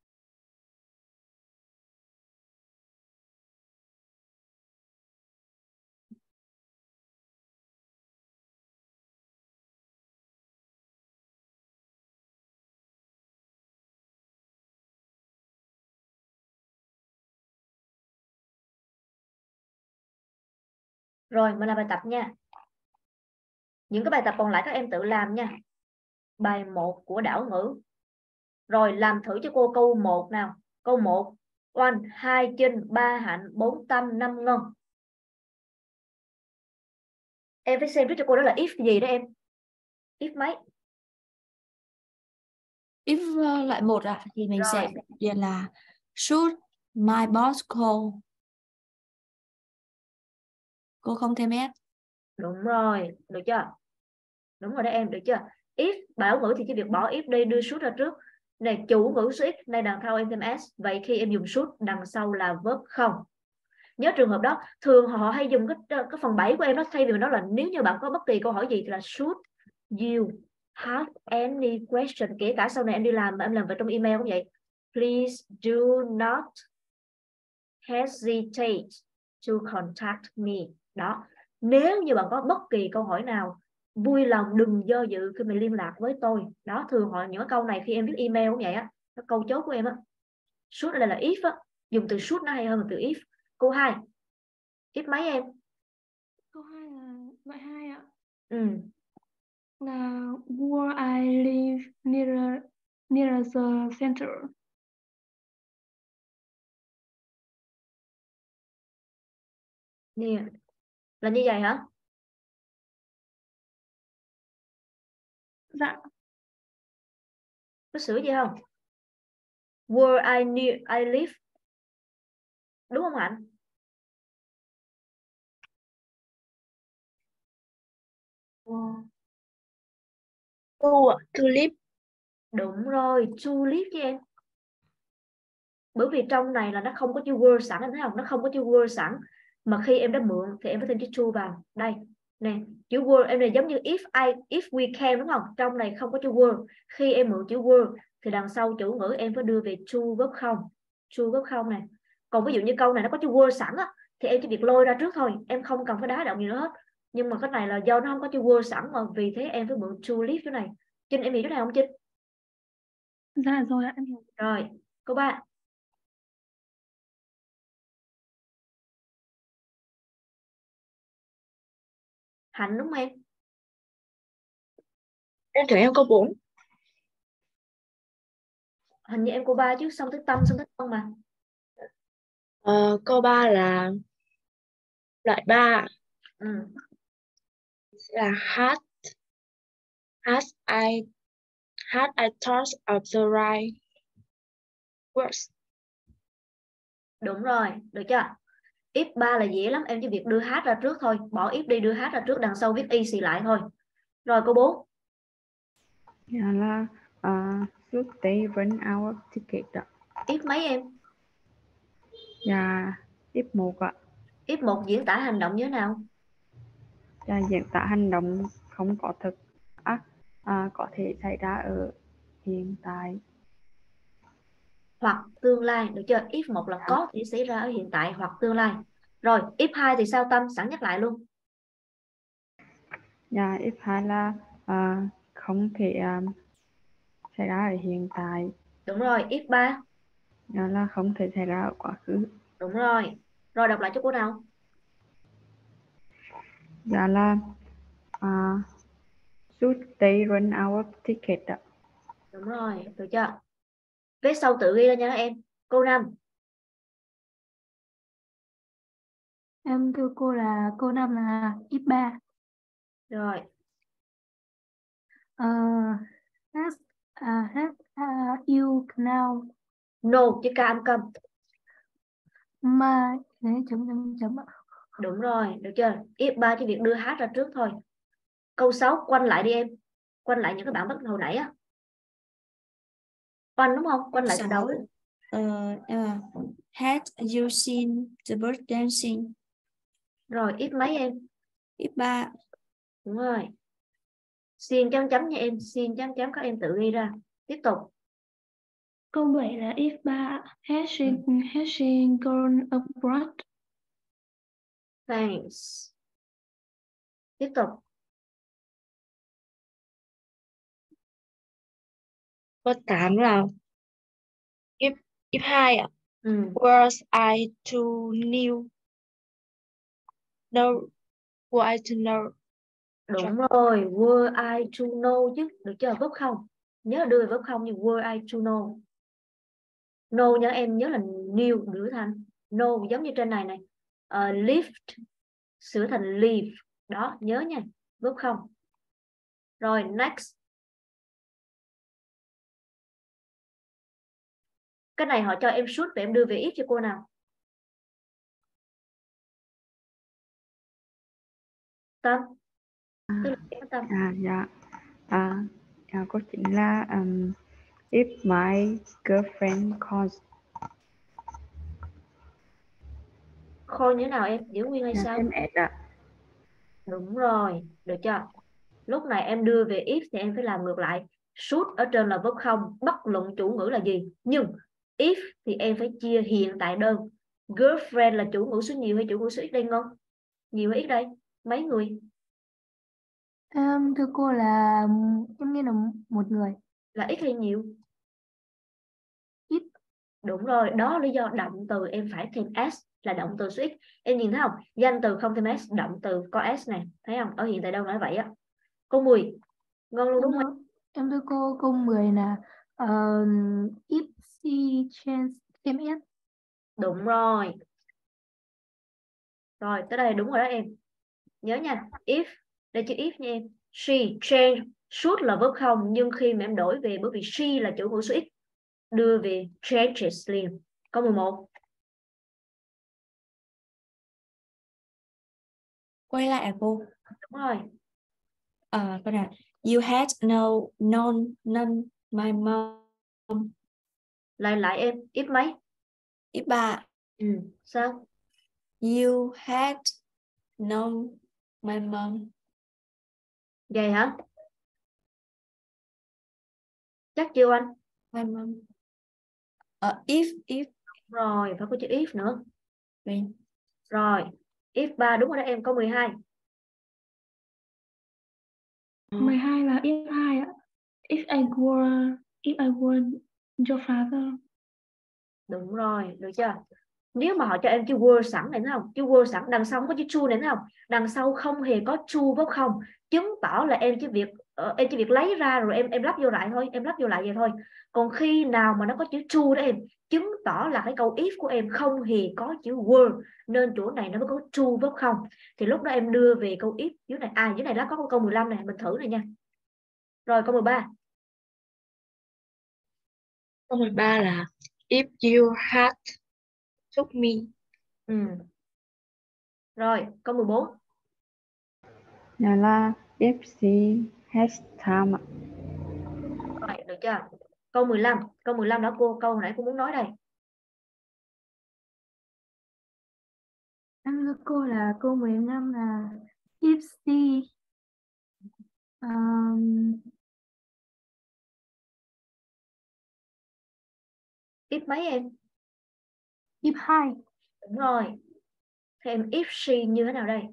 Rồi mình làm bài tập nha. Những cái bài tập còn lại các em tự làm nha. Bài một của đảo ngữ. Rồi làm thử cho cô câu một nào. Câu một. Oanh, hai Trinh, ba Hạnh, bốn Tâm, năm Ngân. Em phải xem trước cho cô đó là if gì đó em. If mấy? If uh, loại một ạ, thì mình Rồi. sẽ điền là should my boss call. Cô không thêm s. Đúng rồi, được chưa? Đúng rồi đó em, được chưa? If bảo ngữ thì chỉ việc bỏ if đi, đưa should ra trước. Này chủ ngữ số x, này đằng sau em thêm s. Vậy khi em dùng should, đằng sau là verb không. Nhớ trường hợp đó, thường họ hay dùng cái, cái phần bảy của em đó, thay vì nó là nếu như bạn có bất kỳ câu hỏi gì thì là should you have any question. Kể cả sau này em đi làm mà em làm việc trong email cũng vậy. Please do not hesitate to contact me. Đó. Nếu như bạn có bất kỳ câu hỏi nào, vui lòng đừng do dự khi mình liên lạc với tôi. Đó, thường họ những câu này khi em viết email cũng vậy á. Cái câu chốt của em á. Should đây là if á, dùng từ should nó hay hơn từ if. Câu hai. If mấy em? Câu hai là loại hai ạ. Ừ. Là where I live near near the center. Nè. Là như vậy hả? Dạ. Có sửa gì không? where I near I live. Đúng không Hạnh? To, to live. Đúng rồi, to live chứ em. Bởi vì trong này là nó không có chữ were sẵn, em thấy không? Nó không có chữ were sẵn. Mà khi em đã mượn thì em phải thêm chữ to vào. Đây, nè, chữ were em này giống như if I, if we can đúng không? Trong này không có chữ were. Khi em mượn chữ were thì đằng sau chủ ngữ em phải đưa về to gốc không. To gốc không này. Còn ví dụ như câu này nó có chữ were sẵn á, thì em chỉ việc lôi ra trước thôi, em không cần phải đá động gì nữa hết. Nhưng mà cái này là do nó không có chữ were sẵn mà vì thế em phải mượn to live cái này. Trinh em hiểu cái này không Trinh? Dạ rồi ạ, em hiểu. Rồi, câu ba. Hạnh đúng không em? Em thử em câu bốn. Hình như em câu ba chứ, xong tới Tâm, xong tới Tân mà. Ờ, câu ba là loại ba. Ừ. Là had. Had I had I thought of the right words. Đúng rồi, được chưa? If ba là dễ lắm, em chỉ việc đưa hát ra trước thôi. Bỏ if đi, đưa hát ra trước, đằng sau viết y xì lại thôi. Rồi câu bốn. Dạ là uh, should they run out of ticket ạ? If mấy em? Dạ if một ạ. If một diễn tả hành động như thế nào? Dạ diễn tả hành động không có thực. À, à, có thể xảy ra ở hiện tại. Hoặc tương lai, được chưa? If một là có thể xảy ra ở hiện tại hoặc tương lai. Rồi, if hai thì sao Tâm? Sẵn nhắc lại luôn. Dạ if hai là uh, không thể um, xảy ra ở hiện tại. Đúng rồi, if ba. Dạ là không thể xảy ra ở quá khứ. Đúng rồi. Rồi đọc lại cho cô nào. Dạ là uh, should they run out of ticket ạ? Đúng rồi, được chưa? Vết sau tự ghi ra nha em. Câu năm. Em thưa cô là câu năm là if ba. Rồi. Uh, has, uh, has uh, you now No, chứ ca âm câm. my đấy, chấm chấm chấm ạ. Đúng rồi, được chưa? If ba chỉ việc đưa hát ra trước thôi. Câu sáu, quanh lại đi em. Quanh lại những cái bảng bắt hồi nãy á. Quanh đúng không? Quanh lại từ đầu. Uh, uh, had you seen the bird dancing? Rồi, if mấy em? If ba. Đúng rồi. Xiên chấm chấm nha em. Xiên chấm chấm các em tự ghi ra. Tiếp tục. Câu bảy là if ba. Has she, Ừ. has she gone abroad? Thanks. Tiếp tục. Câu tám là if if hai ạ. Ừ. Was I to new? No. Was I to know? Đúng rồi. Were I to know chứ. Được chưa? Vấp không? Nhớ đưa vấp không như were I to know. No nhớ em nhớ là new biểu thành. No giống như trên này này. Uh, lift sửa thành leave. Đó nhớ nha. Vấp không. Rồi next. Cái này họ cho em should và em đưa về if cho cô nào. Tâm. Tức là em Tâm. À dạ. À, à có chính là um, if my girlfriend calls. Khôi như thế nào em? Giữ nguyên hay Dạ sao? thêm s ạ. Đúng rồi. Được chưa? Lúc này em đưa về if thì em phải làm ngược lại. Should ở trên là verb không, bất luận chủ ngữ là gì. Nhưng if thì em phải chia hiện tại đơn. Girlfriend là chủ ngữ số nhiều hay chủ ngữ số ít đây ngon? Nhiều hay ít đây? Mấy người? Em thưa cô là em nghe là một người. Là ít hay nhiều? Ít. Đúng rồi, đó lý do động từ em phải thêm s là động từ số ít. Em nhìn thấy không? Danh từ không thêm s, động từ có s này. Thấy không? Ở hiện tại đâu nói vậy á. Câu mười. Ngon luôn Em đúng thưa, không? em thưa cô câu mười là uh, if she change thêm s. Đúng rồi. Rồi, tới đây đúng rồi đó em. Nhớ nha, if, đây chữ if nha em. She, change, should là verb không, nhưng khi mà em đổi về bởi vì she là chủ ngữ số ít đưa về changes liền. Câu mười một. Quay lại à cô? Đúng rồi. À, câu nào? You had no known none my mom. Lại lại em. If mấy? If ba. Ừ. Sao? You had known my mom. Vậy hả? Chắc chưa anh? My mom. Uh, if if Rồi, phải có chữ if nữa. Wait. Rồi. If ba đúng rồi đó em. Câu mười hai. mười hai là if hai ạ. If I were if I were your father. Đúng rồi, được chưa? Nếu mà họ cho em chữ were sẵn này thấy không? Chữ were sẵn đằng sau không có chữ true này thấy không? Đằng sau không hề có true với không, chứng tỏ là em chỉ việc uh, em chỉ việc lấy ra rồi em em lắp vô lại thôi, em lắp vô lại vậy thôi. Còn khi nào mà nó có chữ true đó em, chứng tỏ là cái câu if của em không hề có chữ were, nên chỗ này nó mới có true với không. Thì lúc đó em đưa về câu if dưới này. À dưới này nó có câu mười lăm này, mình thử này nha. Rồi câu mười ba. Câu mười ba là if you had took me. Ừ. Rồi câu mười bốn. Dạ là if she has time. Rồi, được chưa? Câu mười lăm. Câu mười lăm đó cô, câu hồi nãy cô muốn nói đây. Em thưa cô là câu mười lăm là if she um, If mấy em? if hai. Đúng rồi. Thêm if she như thế nào đây?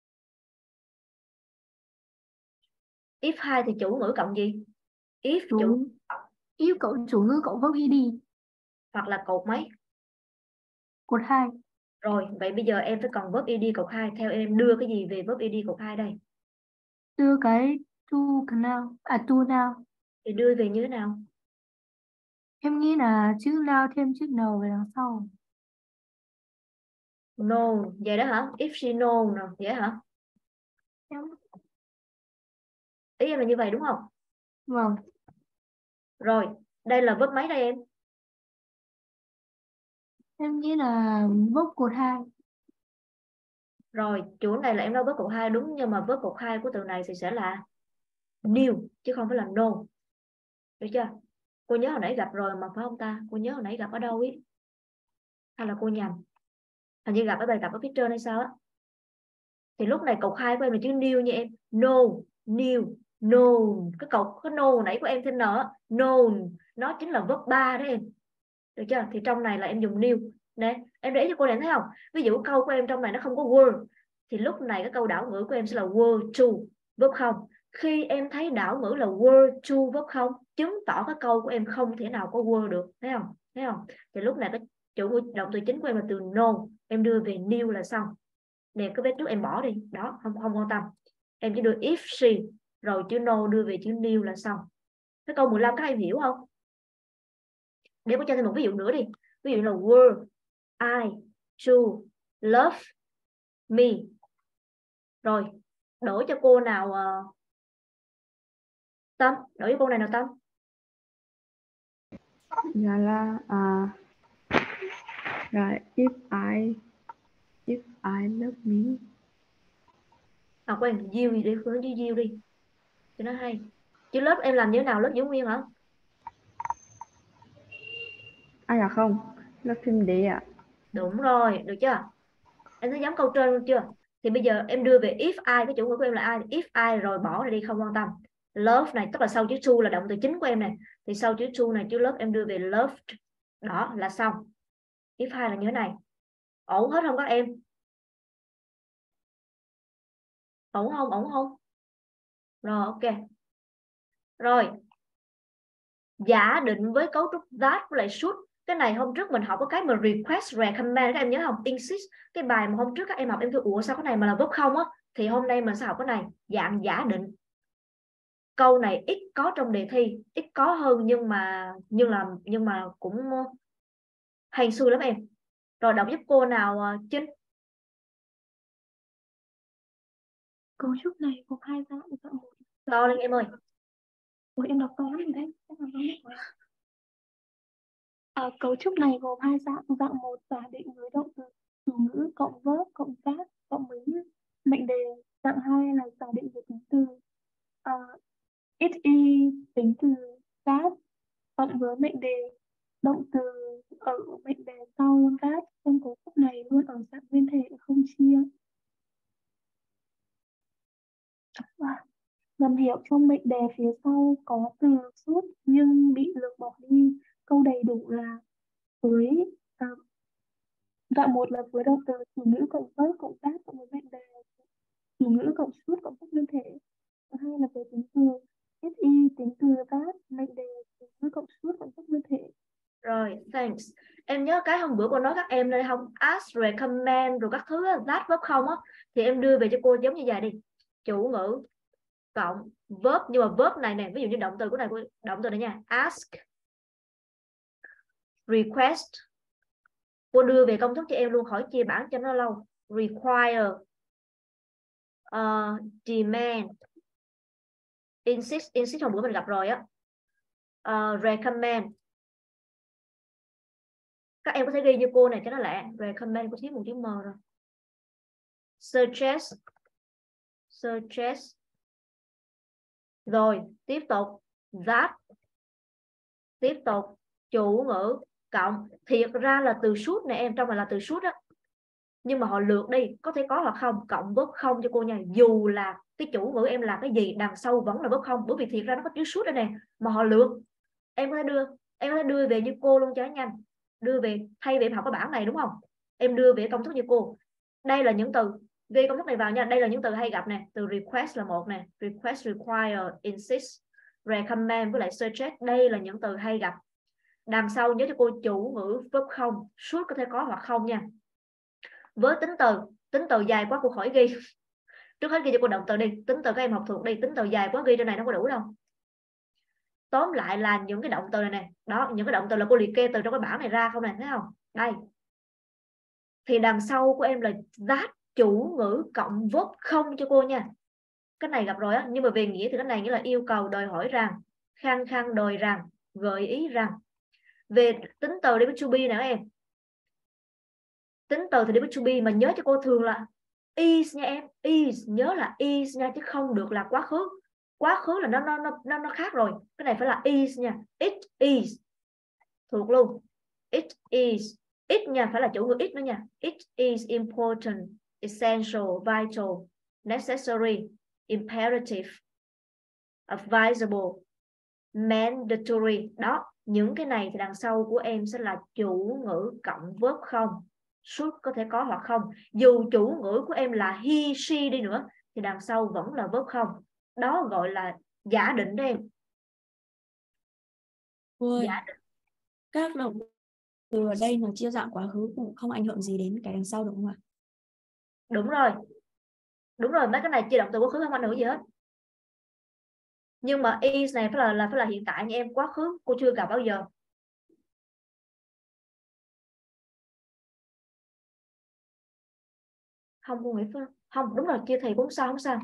If hai thì chủ ngữ cộng gì? If chủ chủ if cậu chủ ngữ cậu vốc ed hoặc là cột mấy? cột hai. Rồi, vậy bây giờ em phải còn verb ed cột hai. Theo em đưa cái gì về verb ed cột hai đây? Đưa cái to now à to now. Thì đưa về như thế nào? Em nghĩ là chữ now thêm chữ no về đằng sau. No, vậy đó hả? If she know nè, vậy hả? Em Ý em là như vậy đúng không? vâng. Rồi, đây là verb mấy đây em? Em nghĩ là vốc cột hai. Rồi, chỗ này là em nói verb cột hai đúng, nhưng mà verb cột hai của từ này thì sẽ là new chứ không phải là no. Được chưa? Cô nhớ hồi nãy gặp rồi mà phải không ta? Cô nhớ hồi nãy gặp ở đâu ý? Hay là cô nhầm? Hình như gặp ở bài tập ở phía trên hay sao á. Thì lúc này cột hai của em là chữ new nha em. No, new, known. Cái cột cái no hồi nãy của em thêm n á, known, nó chính là verb ba đó em. Được chưa? Thì trong này là em dùng new. Nè, em để ý cho cô này thấy không? Ví dụ câu của em trong này nó không có were, thì lúc này cái câu đảo ngữ của em sẽ là were to, verb không. Khi em thấy đảo ngữ là were to verb không, chứng tỏ cái câu của em không thể nào có were được, thấy không? Thấy không? Thì lúc này cái chủ động từ chính của em là từ no, em đưa về new là xong. Nè cái vết trước em bỏ đi, đó, không không quan tâm. Em chỉ đưa if she rồi chữ no đưa về chữ new là xong. Cái câu mười lăm các em hiểu không? Để cô cho thêm một ví dụ nữa đi. Ví dụ là were I to love me. Rồi, đổi cho cô nào uh, Tâm, đổi cho cô này nào Tâm. Dạ là à, rồi if I if I love me. À quên, you đi, để hướng với you đi cho nó hay. Chứ lớp em làm như thế nào, lớp giữ nguyên hả? À dạ không, love thêm đi ạ. Đúng rồi, được chưa? Em thấy giống câu trên luôn chưa? Thì bây giờ em đưa về if I, cái chủ ngữ của em là ai? If I rồi bỏ ra đi, không quan tâm. Love này tức là sau chữ to là động từ chính của em này, thì sau chữ to này chữ love em đưa về loved, đó là xong. If I là như thế này. Ổn hết không các em? Ổn không? Ổn không? Rồi ok. Rồi, giả định với cấu trúc that với lại should. Cái này hôm trước mình học có cái mà request recommend, các em nhớ không? Insist. Cái bài mà hôm trước các em học em thưa ủa sao cái này mà là verb không á, thì hôm nay mình sẽ học cái này dạng giả định. Câu này ít có trong đề thi, ít có hơn, nhưng mà nhưng là nhưng mà cũng hay xui lắm em. Rồi đọc giúp cô nào uh, Trinh. Cấu trúc này gồm hai dạng. Dạng một. To lên em ơi. Ủa em đọc to lắm rồi đấy. Em đọc to lắm rồi. Ờ, cấu trúc này gồm hai dạng. Dạng một giả định với động từ chủ ngữ cộng verb cộng that cộng với mệnh đề. Dạng hai là giả định với tính từ uh, it is, tính từ that cộng với mệnh đề. Động từ ở mệnh đề sau that trong cấu trúc này luôn ở dạng nguyên thể không chia. À, ngầm hiểu trong mệnh đề phía sau có từ should nhưng bị lược bỏ đi. Câu đầy đủ là với à, dạng một là với động từ chủ ngữ cộng verb cộng that cộng với mệnh đề chủ ngữ cộng should cộng các nguyên thể. Thứ hai là với tính từ it is, tính từ that, mệnh đề chủ ngữ cộng should cộng các nguyên thể. Rồi, thanks. Em nhớ cái hôm bữa cô nói các em đây không? Ask, recommend rồi các thứ that verb không á, thì em đưa về cho cô giống như vậy đi. Chủ ngữ cộng verb, nhưng mà verb này nè, ví dụ như động từ của này, động từ này nha, ask, request. Cô đưa về công thức cho em luôn, khỏi chia bảng cho nó lâu. Require, uh, demand, insist, insist hôm bữa mình gặp rồi á. Uh, recommend. Các em có thể ghi như cô này cho nó lẹ. Recommend có thiếu một chữ M rồi. Suggest, suggest. Rồi tiếp tục that, tiếp tục chủ ngữ cộng. Thiệt ra là từ should này em, trong này là từ should á, nhưng mà họ lược đi, có thể có hoặc không, cộng verb không cho cô nha. Dù là cái chủ ngữ em là cái gì, đằng sau vẫn là verb không, bởi vì thiệt ra nó có chữ should đây nè, mà họ lược. Em có thể đưa em có thể đưa về như cô luôn cho nó nhanh. Đưa về, thay vì em học cái bảng này đúng không, em đưa về công thức như cô. Đây là những từ, ghi công thức này vào nha. Đây là những từ hay gặp nè. Từ request là một nè, request, require, insist, recommend với lại suggest. Đây là những từ hay gặp. Đằng sau nhớ cho cô chủ ngữ verb không, should có thể có hoặc không nha. Với tính từ, tính từ dài quá cô khỏi ghi. Trước hết ghi cho cô động từ đi. Tính từ các em học thuộc đi. Tính từ dài quá ghi trên này nó có đủ đâu. Tóm lại là những cái động từ này nè. Đó, những cái động từ là cô liệt kê từ trong cái bảng này ra không nè, thấy không? Đây. Thì đằng sau của em là that, chủ ngữ cộng verb không cho cô nha. Cái này gặp rồi á, nhưng mà về nghĩa thì cái này nghĩa là yêu cầu, đòi hỏi rằng, khăng khăng đòi rằng, gợi ý rằng. Về tính từ đi với to be nào em. Tính từ thì đi với to be mà nhớ cho cô thường là is nha em. Is, nhớ là is nha, chứ không được là quá khứ. Quá khứ là nó nó nó nó khác rồi. Cái này phải là is nha. It is. Thuộc luôn. It is. It nha, phải là chủ ngữ it nữa nha. It is important, essential, vital, necessary, imperative, advisable, mandatory. Đó, những cái này thì đằng sau của em sẽ là chủ ngữ cộng verb không. Should có thể có hoặc không. Dù chủ ngữ của em là he, she đi nữa thì đằng sau vẫn là verb không. Đó gọi là giả định đó em. Ôi, Giả định. các động từ ở đây nó chia dạng quá khứ cũng không ảnh hưởng gì đến cái đằng sau đúng không ạ? Đúng rồi. Đúng rồi, mấy cái này chia động từ quá khứ không ảnh hưởng gì hết. Nhưng mà is này phải là, là phải là hiện tại nha em. Quá khứ cô chưa gặp bao giờ. Không, cô nghĩ phải không? Đúng rồi, chia thì bốn sao, không sao.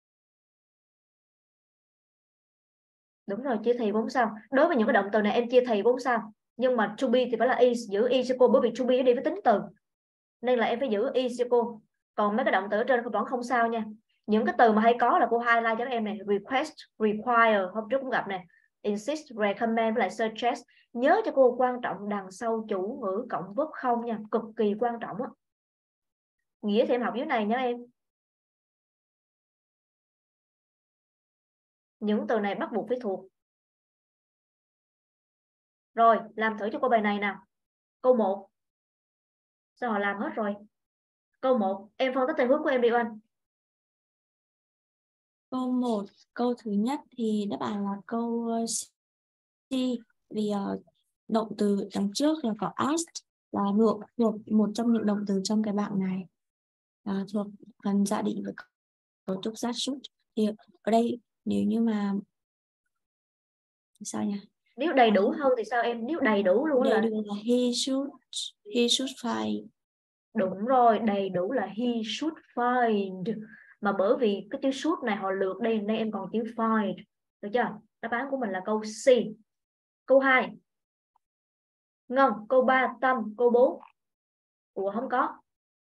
Đúng rồi, chia thì bốn sao. Đối với những cái động từ này em chia thì bốn sao. Nhưng mà to be thì phải là is, giữ is cho cô, bởi vì to be đi với tính từ. Nên là em phải giữ is cho cô. Còn mấy cái động từ ở trên vẫn không sao nha. Những cái từ mà hay có là cô highlight cho các em này. Request, require, hôm trước cũng gặp nè. Insist, recommend với lại suggest. Nhớ cho cô quan trọng đằng sau chủ ngữ cộng verb không nha. Cực kỳ quan trọng á. Nghĩa thì em học dưới này nhé em. Những từ này bắt buộc phải thuộc. Rồi, làm thử cho cô bài này nào. Câu một. Sao họ làm hết rồi? Câu một, em phân tích tình huống của em đi anh. Câu một, câu thứ nhất thì đáp án là câu C. Vì uh, động từ đằng trước là có asked, là thuộc, thuộc một trong những động từ trong cái bảng này. À, thuộc phần giả định với cấu trúc that should. Thì ở đây nếu như mà sao nhỉ? Nếu đầy đủ hơn thì sao em? Nếu đầy đủ luôn đầy là đủ là he should he should find. Đúng rồi, đầy đủ là he should find. Mà bởi vì cái chữ should này họ lược đây nên em còn chữ find. Được chưa? Đáp án của mình là câu C. Câu hai. Ngân. Câu ba Tâm. Câu bốn ủa không có.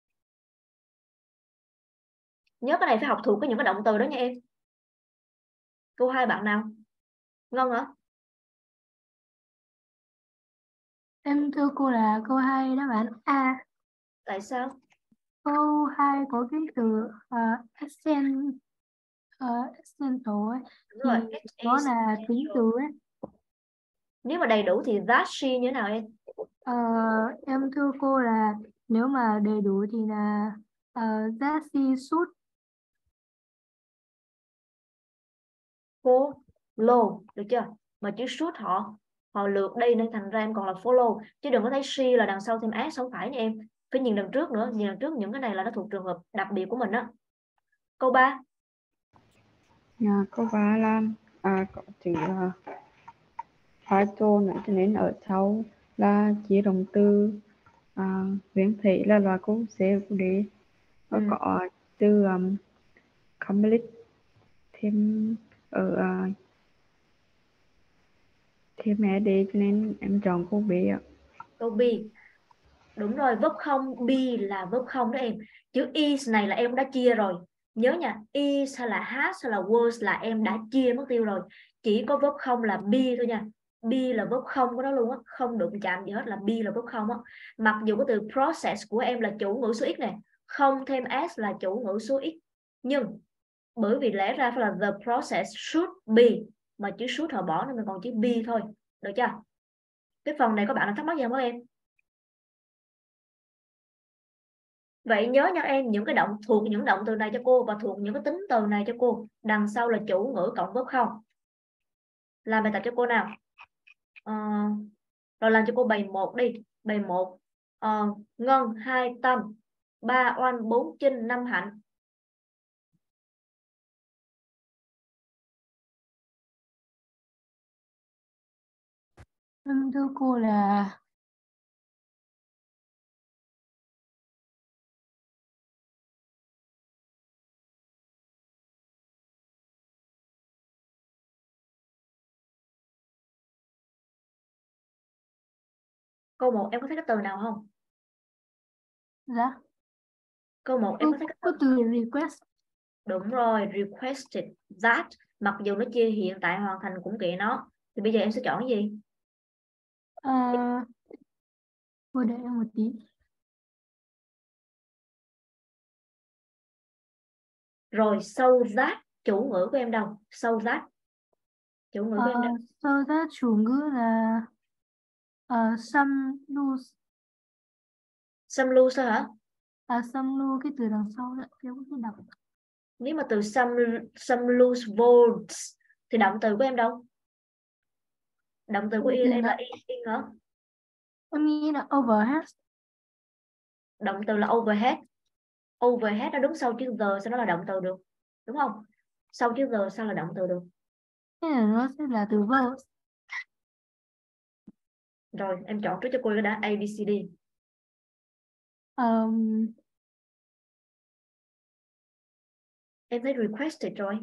Nhớ cái này phải học thuộc cái những cái động từ đó nha em. Câu hai bạn nào? Ngân hả? Em thưa cô là câu hai đáp án A. Tại sao? Câu hai có cái từ uh, accent, uh, accental ấy, Đúng thì rồi, it nó is là tính từ ấy. Nếu mà đầy đủ thì that she như thế nào em? Ờ, em thưa cô là nếu mà đầy đủ thì là uh, that she should. Follow, được chưa? Mà chữ should họ họ lược đây nên thành ra em còn là follow, chứ đừng có thấy she là đằng sau thêm s, không phải nha em. Phải nhìn đằng trước nữa, nhìn đằng trước những cái này là nó thuộc trường hợp đặc biệt của mình đó. Câu ba. Nhà câu ba là à, có chữ uh, title nữa, cho nên ở sau là chia động từ à, nguyên thể là loại câu C của D. Và Ừ. có từ um, complete thêm ở uh, thêm e D, cho nên em chọn câu B ạ. Câu B. Đúng rồi, verb không be là verb không đó em. Chữ is này là em đã chia rồi. Nhớ nha, is hay là has hay là was là em đã chia mất tiêu rồi. Chỉ có verb không là be thôi nha. Be là verb không của nó luôn á, không đụng chạm gì hết, là be là verb không á. Mặc dù cái từ process của em là chủ ngữ số x này, không thêm s là chủ ngữ số x, nhưng bởi vì lẽ ra phải là the process should be, mà chữ should họ bỏ nên mình còn chữ be thôi, được chưa? Cái phần này có bạn nào thắc mắc gì không các em? Vậy nhớ nha em, những cái động thuộc những động từ này cho cô và thuộc những cái tính từ này cho cô. Đằng sau là chủ ngữ cộng verb không. Làm bài tập cho cô nào. Ờ, rồi làm cho cô bài một đi. Bài một. Ờ, Ngân, hai Tâm, ba Oanh, bốn Trinh, năm Hạnh. Em thưa cô là Câu một em có thấy cái từ nào không? dạ. Câu một em Cô có thấy cái có từ. từ request. Đúng rồi, requested that. Mặc dù nó chia hiện tại hoàn thành cũng kệ nó. Thì bây giờ em sẽ chọn cái gì? À, cô đợi em một tí. Rồi sau that, chủ ngữ của em đâu? Sau that, chủ ngữ của em đâu? Uh, sau đó chủ ngữ là uh, some loose. Some loose thôi hả? À, some loose, cái từ đằng sau đấy em có đọc. Nếu mà từ some, some loose words thì động từ của em đâu? Động từ của Từ em là là in, in hả? em nghĩ là overhead. Động từ là overhead. Overhead nó đứng sau chữ the, sao nó là động từ được? Đúng không? Sau chữ the sao là động từ được? Thế là nó sẽ là từ verb. Rồi em chọn trước cho cô cái đã. A, B, C, D. Um, Em thấy requested rồi.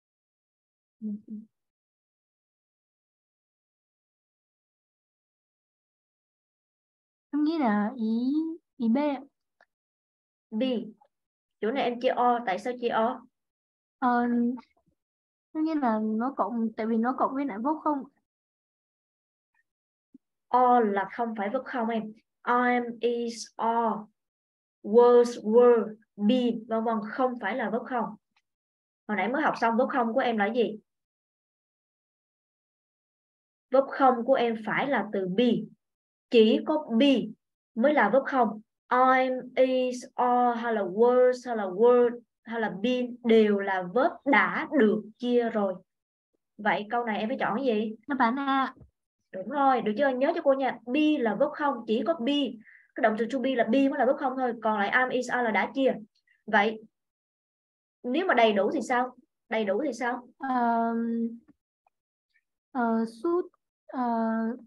em nghĩ là ý ý B ạ. B. Chỗ này em chia O. Tại sao chia O? Ờ, em nghĩ là nó cộng, tại vì nó cộng với lại verb không. O là không phải verb không em. I'm, is, are, was, were, been, vân vân, không phải là verb không. Hồi nãy mới học xong verb không của em là gì? Verb không của em phải là từ be. Chỉ có be mới là verb không. I'm, is, are hay là was hay là were hay là been đều là verb đã được chia rồi. Vậy câu này em phải chọn cái gì? Đáp án A. Đúng rồi, được chưa? Nhớ cho cô nha. Be là verb không, chỉ có be. Cái động từ to be là be mới là verb không thôi. Còn lại am, is, are là đã chia. Vậy nếu mà đầy đủ thì sao? Đầy đủ thì sao? Um, uh, should uh,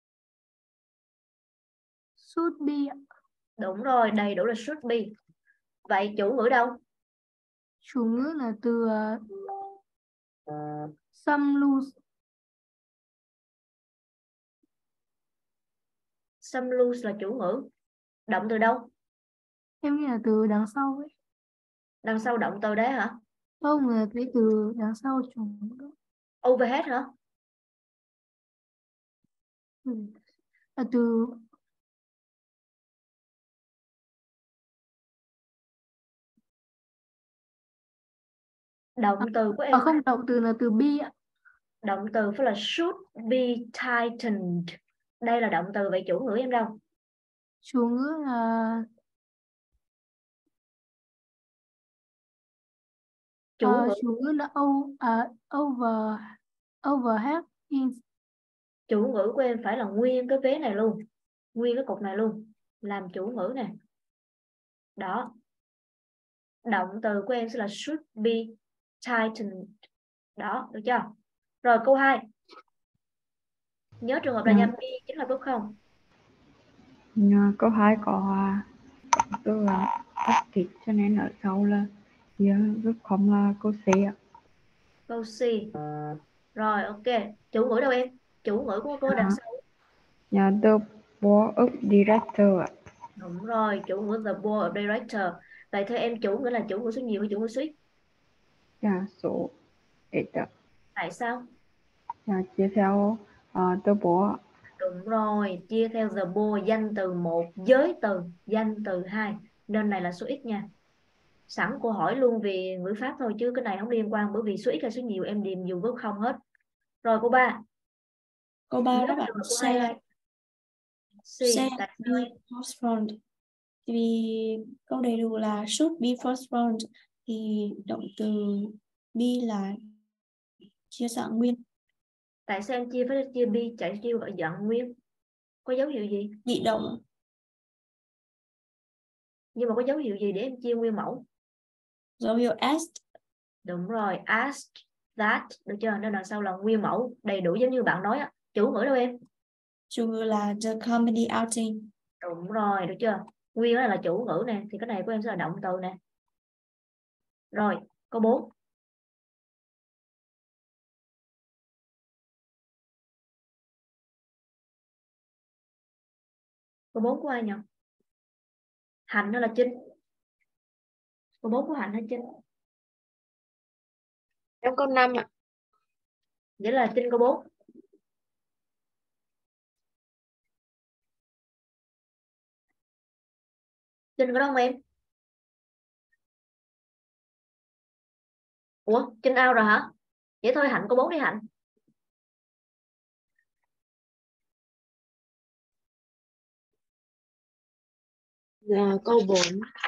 should be. Đúng rồi, đầy đủ là should be. Vậy chủ ngữ đâu? Chủ ngữ là từ uh, some loose. Some lose là chủ ngữ. Động từ đâu? Em nghĩ là từ đằng sau ấy. Đằng sau động từ đấy hả? Không, là cái từ đằng sau chủ ngữ. Overhead hả? Ừ. Là từ Động từ của à, em, không, động từ là từ be ạ. động từ phải là should be tightened. Đây là động từ, vậy chủ ngữ em đâu? Chủ ngữ là Chủ ờ, ngữ, chủ ngữ là o, à, over overhead in. chủ ngữ của em phải là nguyên cái vế này luôn, nguyên cái cục này luôn, làm chủ ngữ nè. Đó. Động từ của em sẽ là should be tightened. Đó, được chưa? Rồi câu hai. Nhớ trường hợp là Dạ. nhâm be chính là verb không? Nhà, câu hai có à, từ là ấp thịt cho nên ở sau là yeah, rất không là câu C ạ. Câu C. Rồi, ok. Chủ ngữ đâu em? Chủ ngữ của cô đằng Dạ. sau. Nhà the board of director ạ. Đúng rồi, chủ ngữ the board of director. Vậy theo em chủ ngữ là chủ ngữ số nhiều hay chủ ngữ số ít? Dạ, số ít ạ. Tại sao? Dạ, chia theo uh, the board ạ. Đúng rồi, chia theo the board, danh từ một, giới từ, danh từ hai. Nên này là số ít nha. Sẵn cô hỏi luôn về ngữ pháp thôi chứ cái này không liên quan, bởi vì số ít hay số nhiều em điền dù verb không hết. Rồi câu ba. Câu ba Nhớ đáp án trường hợp của hai C. đây. C, C tại be sao em? first round. Vì câu đầy đủ là should be first round thì động từ be là chia dạng nguyên. Tại sao em chia phải chia be chạy chia ở dạng nguyên? Có dấu hiệu gì? Bị động. Nhưng mà có dấu hiệu gì để em chia nguyên mẫu? Dấu hiệu asked. Đúng rồi, asked that, được chưa? Nên đằng sau là nguyên mẫu đầy đủ giống như bạn nói á. Chủ ngữ đâu em? Chủ ngữ là the company outing. Đúng rồi, được chưa? Nguyên là, là chủ ngữ nè, thì cái này của em sẽ là động từ nè. Rồi, câu bốn. Câu bốn của ai nhỉ? Hạnh hay là Trinh? Câu bốn của Hạnh hay Trinh? Em câu năm ạ. Vậy là Trinh câu bốn. Trinh có đâu không em? Ủa, Trinh out rồi hả? Vậy thôi Hạnh câu bốn đi Hạnh. Là câu bốn.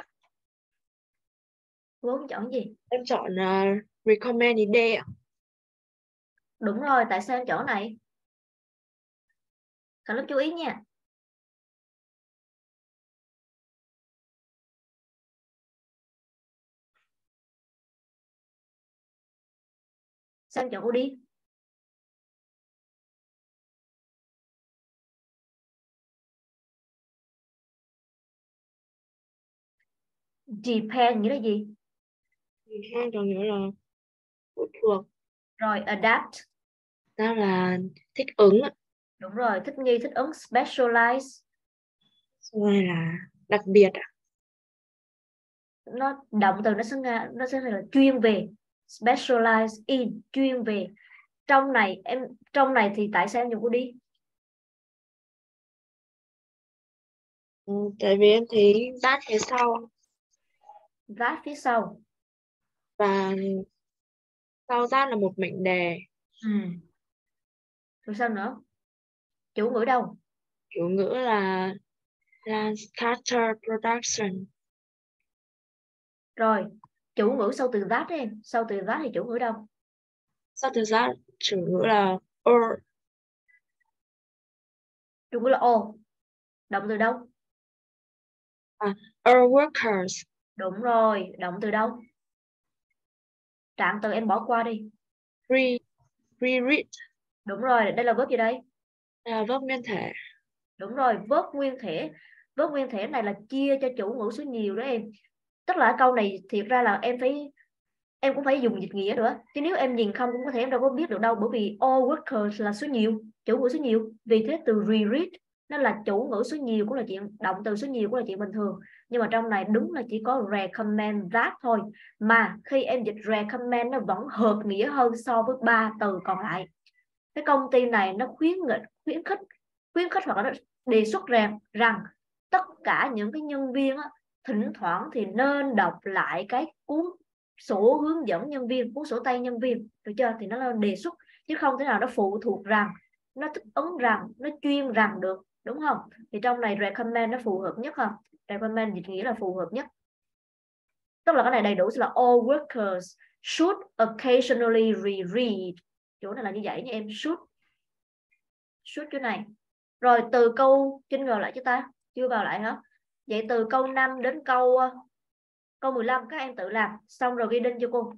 Câu bốn chọn gì? Em chọn uh, recommended day ạ. Đúng rồi, tại sao em chọn này? Cả lớp chú ý nha. Sao em chọn cô đi? Depend nghĩa là gì? Hai có nghĩa là phụ thuộc. Rồi adapt. Đó là thích ứng ạ. Đúng rồi, thích nghi, thích ứng. Specialize. Rồi là đặc biệt ạ. Nó động từ nó sẽ nó sẽ là chuyên về. Specialize in, chuyên về. Trong này em trong này thì tại sao em dùng cô đi? Ừ, tại vì em thấy that phía sau. That phía sau. Và sau that là một mệnh đề. Ừ. Rồi sao nữa? Chủ ngữ đâu? Chủ ngữ là Lancaster Production. Rồi, chủ ngữ sau từ that em, sau từ that thì chủ ngữ đâu? Sau từ that chủ ngữ là or. Chủ ngữ là all. Động từ đâu? À, or workers. Đúng rồi, động từ đâu? Trạng từ em bỏ qua đi. Re, re-read. Đúng rồi, đây là verb gì đây? Là verb nguyên thể. Đúng rồi, verb nguyên thể. Verb nguyên thể này là chia cho chủ ngữ số nhiều đó em. Tức là câu này thiệt ra là em phải em cũng phải dùng dịch nghĩa nữa. Chứ nếu em nhìn không cũng có thể em đâu có biết được đâu, bởi vì all workers là số nhiều, chủ ngữ số nhiều. Vì thế từ re-read Nên là chủ ngữ số nhiều cũng là chuyện, động từ số nhiều cũng là chuyện bình thường. Nhưng mà trong này đúng là chỉ có recommend that thôi. Mà khi em dịch recommend nó vẫn hợp nghĩa hơn so với ba từ còn lại. Cái công ty này nó khuyến nghị, khuyến khích khuyến khích hoặc là nó đề xuất rằng rằng tất cả những cái nhân viên á, thỉnh thoảng thì nên đọc lại cái cuốn sổ hướng dẫn nhân viên, cuốn sổ tay nhân viên, được chưa? Thì nó là đề xuất chứ không thể nào nó phụ thuộc rằng, nó thích ứng rằng, nó chuyên rằng được, đúng không? Thì trong này recommend nó phù hợp nhất không? Recommend dịch nghĩa là phù hợp nhất, tức là cái này đầy đủ sẽ là all workers should occasionally reread. Chỗ này là như vậy nha em, should should chỗ này. Rồi từ câu Trinh vào lại cho ta, chưa vào lại hả? Vậy từ câu năm đến câu câu mười lăm các em tự làm xong rồi ghi đinh cho cô.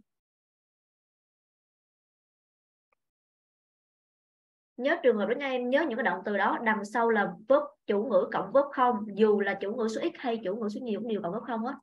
Nhớ trường hợp đó nha em, nhớ những cái động từ đó đằng sau là verb chủ ngữ cộng verb không, dù là chủ ngữ số ít hay chủ ngữ số nhiều cũng đều cộng verb không hết.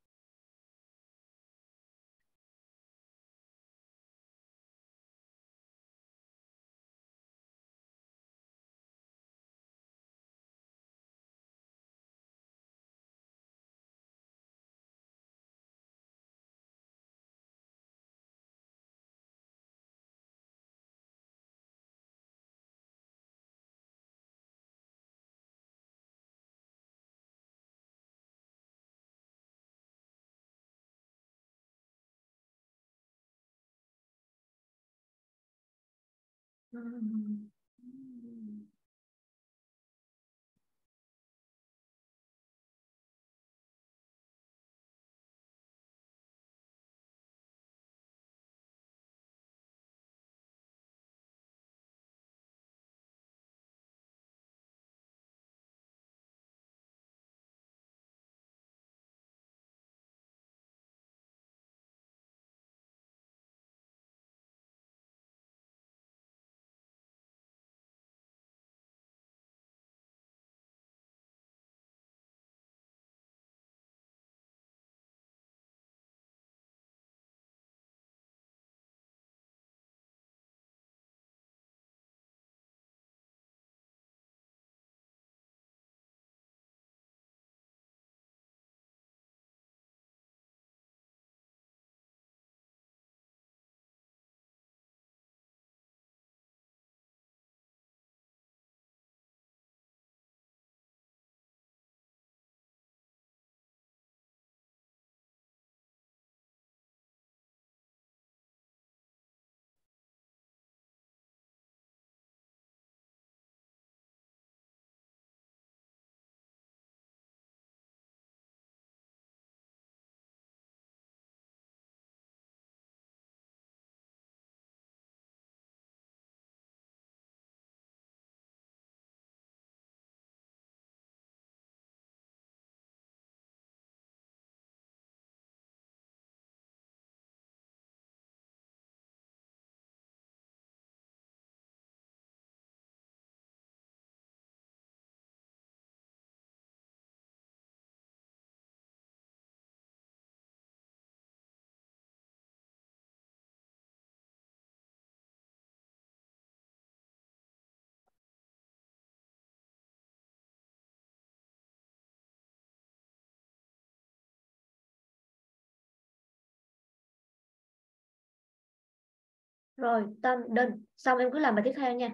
Rồi Tâm đinh xong em cứ làm bài tiếp theo nha.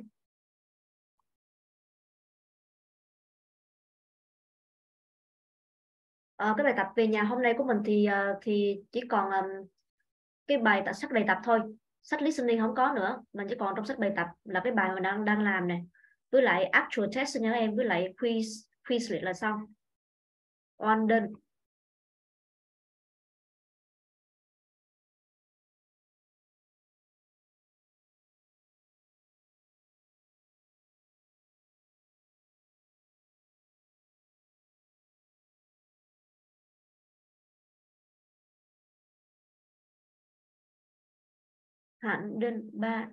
Ờ, cái bài tập về nhà hôm nay của mình thì ờ, thì chỉ còn ừm, cái bài tập sách bài tập thôi, sách listening không có nữa, mình chỉ còn trong sách bài tập là cái bài mà đang đang làm này, với lại actual test nha em, với lại quiz quiz luyện là xong. On done. Hạnh đinh ba.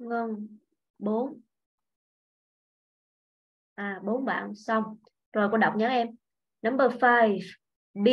Ngân bốn. À bốn bạn xong. Rồi cô đọc nhớ em. Number five, B.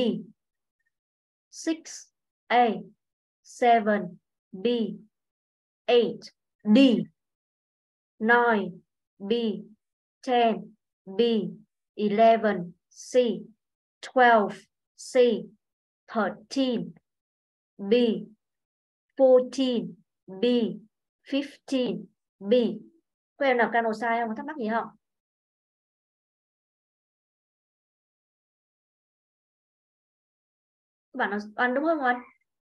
Six, A. Seven, B. Eight, D. Nine, B. Ten, B. Eleven, C. Twelve, C. Thirteen, B. Fourteen, B. Fifteen, B. Có em nào cano sai không? Có thắc mắc gì không? Các bạn nào, anh đúng không anh?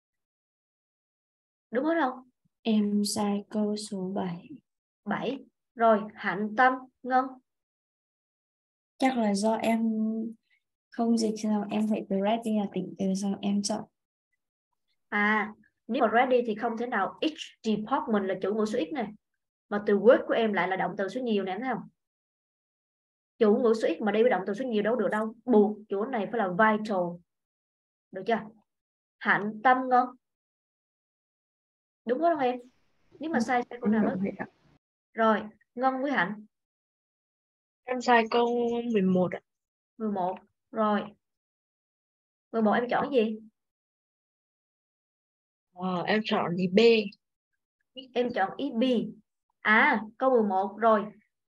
Đúng hết không? Em sai câu số bảy. Bảy. Rồi, Hạnh, Tâm, Ngân. Chắc là do em không dịch sao em phải từ ready là tỉnh từ sao em chọn. À, nếu mà ready thì không thể nào each department là chủ ngữ số x này. Mà từ word của em lại là động từ số nhiều nè, thấy không? Chủ ngữ số x mà đây với động từ số nhiều đâu được đâu. Buộc chủ này phải là vital. Được chưa? Hạnh, Tâm, Ngân. Đúng không em? Nếu mà sai sai câu nào đó. Rồi, Ngân với Hạnh. Em sai câu mười một ạ. mười một. Rồi. mười một em chọn gì? Ờ, em chọn gì B. Em chọn ý B. À, câu mười một rồi.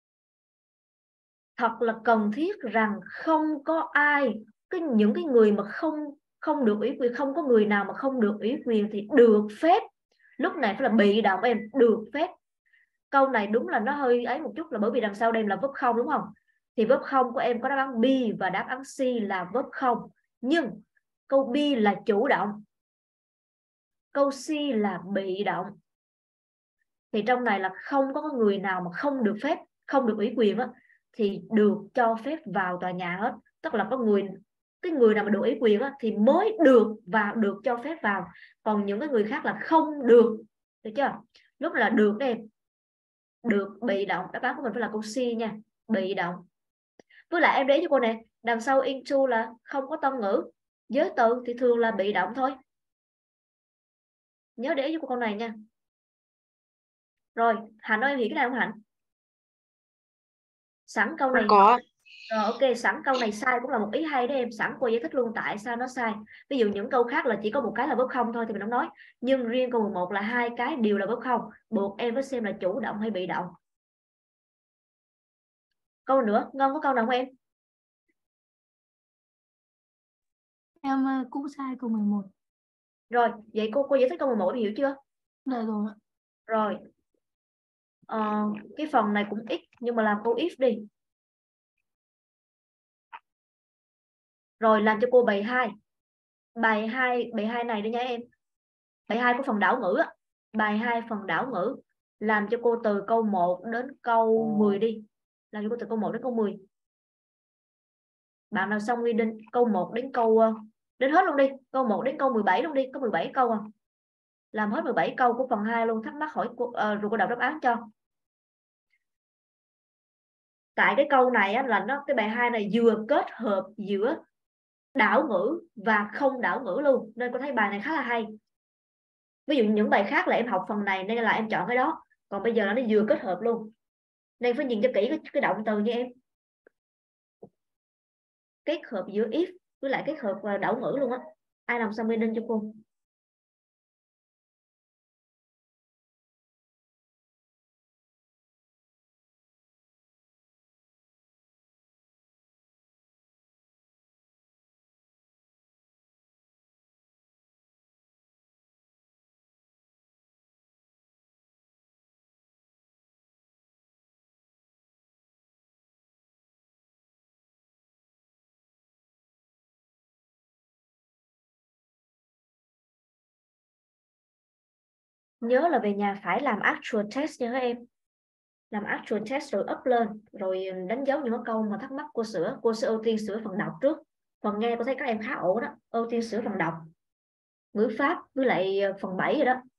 Thật là cần thiết rằng không có ai, cái những cái người mà không không được ủy quyền, không có người nào mà không được ủy quyền thì được phép. Lúc này phải là bị động em, được phép. Câu này đúng là nó hơi ấy một chút là bởi vì đằng sau đây là verb không đúng không? Thì verb không của em có đáp án B và đáp án C là verb không. Nhưng câu B là chủ động, câu C là bị động. Thì trong này là không có người nào mà không được phép, không được ủy quyền á, thì được cho phép vào tòa nhà hết. Tức là có người, cái người nào mà được ủy quyền á, thì mới được vào, được cho phép vào. Còn những cái người khác là không được. Được chưa? Lúc là được đây, được bị động. Đáp án của mình phải là câu C nha, bị động. Với lại em để cho cô này, đằng sau into là không có tâm ngữ, giới từ thì thường là bị động thôi. Nhớ để cho cô con này nha. Rồi, Hạnh ơi, em hiểu cái này không Hạnh? Sẵn câu này. Có. Rồi ok, sẵn câu này sai cũng là một ý hay đấy em. Sẵn cô giải thích luôn tại sao nó sai. Ví dụ những câu khác là chỉ có một cái là verb không thôi thì mình không nói. Nhưng riêng câu mười một là hai cái đều là verb không. Buộc em phải xem là chủ động hay bị động. Câu nữa, Ngân có câu nào không em? Em ờ, cũng sai câu mười một. Rồi, vậy cô cô giải thích câu mười một em hiểu chưa? Được rồi ạ. Rồi. Ờ, cái phần này cũng ít nhưng mà làm câu if đi. Rồi làm cho cô bài hai. Bài hai, bài hai này đi nha em. Bài hai của phần đảo ngữ á. Bài hai phần đảo ngữ. Làm cho cô từ câu một đến câu mười đi. Làm cho cô từ câu một đến câu mười. Bạn nào xong đi đến câu một đến câu đến hết luôn đi. Câu một đến câu mười bảy luôn đi. Có mười bảy câu à. Làm hết mười bảy câu của phần hai luôn. Thắc mắc hỏi cô, uh, rồi cô đọc đáp án cho. Tại cái câu này á, là nó cái bài hai này vừa kết hợp giữa đảo ngữ và không đảo ngữ luôn, nên cô thấy bài này khá là hay. Ví dụ những bài khác là em học phần này nên là em chọn cái đó, còn bây giờ là nó vừa kết hợp luôn, nên phải nhìn cho kỹ cái, cái động từ như em, kết hợp giữa if với lại kết hợp đảo ngữ luôn á. Ai làm xong meaning cho cô. Nhớ là về nhà phải làm actual test nha các em, làm actual test rồi up lên rồi đánh dấu những câu mà thắc mắc cô sửa. Cô sẽ ưu tiên sửa phần đọc trước, phần nghe cô thấy các em khá ổn đó, ưu tiên sửa phần đọc, ngữ pháp với lại phần bảy rồi đó.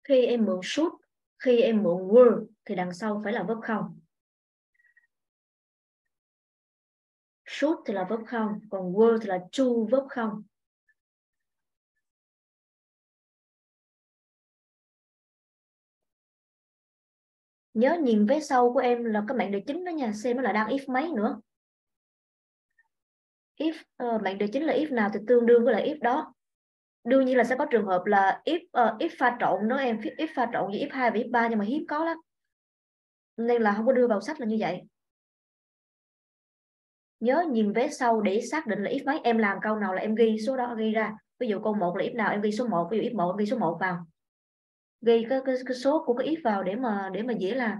Khi em mượn should, khi em mượn were thì đằng sau phải là verb không. Should thì là verb không, còn were thì là to verb không. Nhớ nhìn vé sau của em là các bạn đề chính đó nha, xem nó là đang if mấy nữa. If uh, bạn đề chính là if nào thì tương đương với là if đó. Đương nhiên là sẽ có trường hợp là if uh, if pha trộn nữa em, if pha trộn với if hai và if ba, nhưng mà hiếm có lắm. Nên là không có đưa vào sách là như vậy. Nhớ nhìn vé sau để xác định là if mấy, em làm câu nào là em ghi số đó ghi ra. Ví dụ câu một là if nào em ghi số một, ví dụ if một em ghi số một vào. Ghi cái, cái, cái số của cái if vào để mà để mà dễ làm.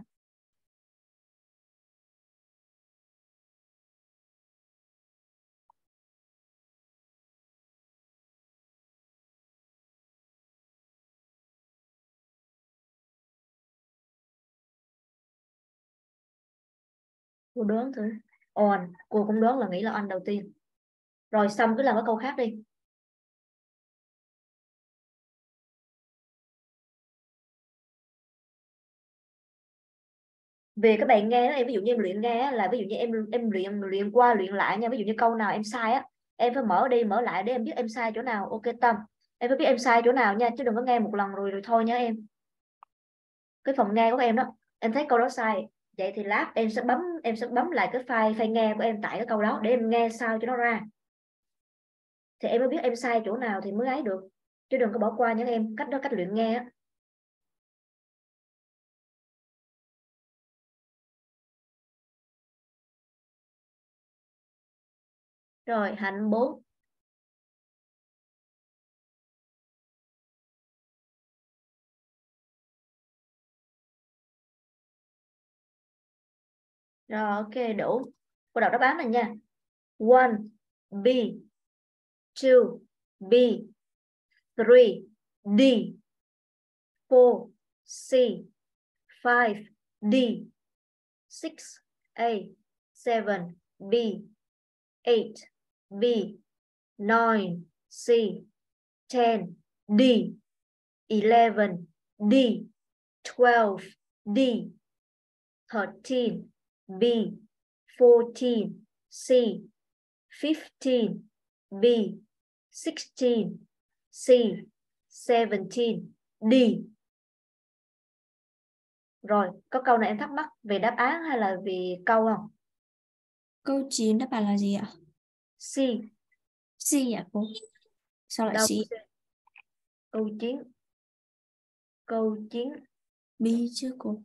Cô đoán thử. On, cô cũng đoán là nghĩ là on đầu tiên. Rồi xong cứ làm cái câu khác đi. Về các bạn nghe đó, em ví dụ như em luyện nghe á, là ví dụ như em em luyện luyện qua luyện lại nha. Ví dụ như câu nào em sai á, em phải mở đi mở lại để em biết em sai chỗ nào. Ok Tâm, em phải biết em sai chỗ nào nha, chứ đừng có nghe một lần rồi rồi thôi nha em. Cái phần nghe của em đó, em thấy câu đó sai, vậy thì lát em sẽ bấm em sẽ bấm lại cái file file nghe của em tại cái câu đó để em nghe sao cho nó ra, thì em mới biết em sai chỗ nào thì mới ấy được, chứ đừng có bỏ qua những em. Cách đó cách luyện nghe á. Rồi hạnh bốn. Rồi ok đủ. Cô đọc đáp án này nha. One B, two B, three D, four C, five D, six A, seven B, eight B, nine C, ten D, eleven D, twelve D, thirteen B, fourteen C, fifteen B, sixteen C, seventeen D. Rồi, có câu này em thắc mắc về đáp án hay là về câu không? Câu chín đáp án là gì ạ? C. C ạ cô? Sao lại Đâu? C? Câu chín. Câu chín. B chứ cô.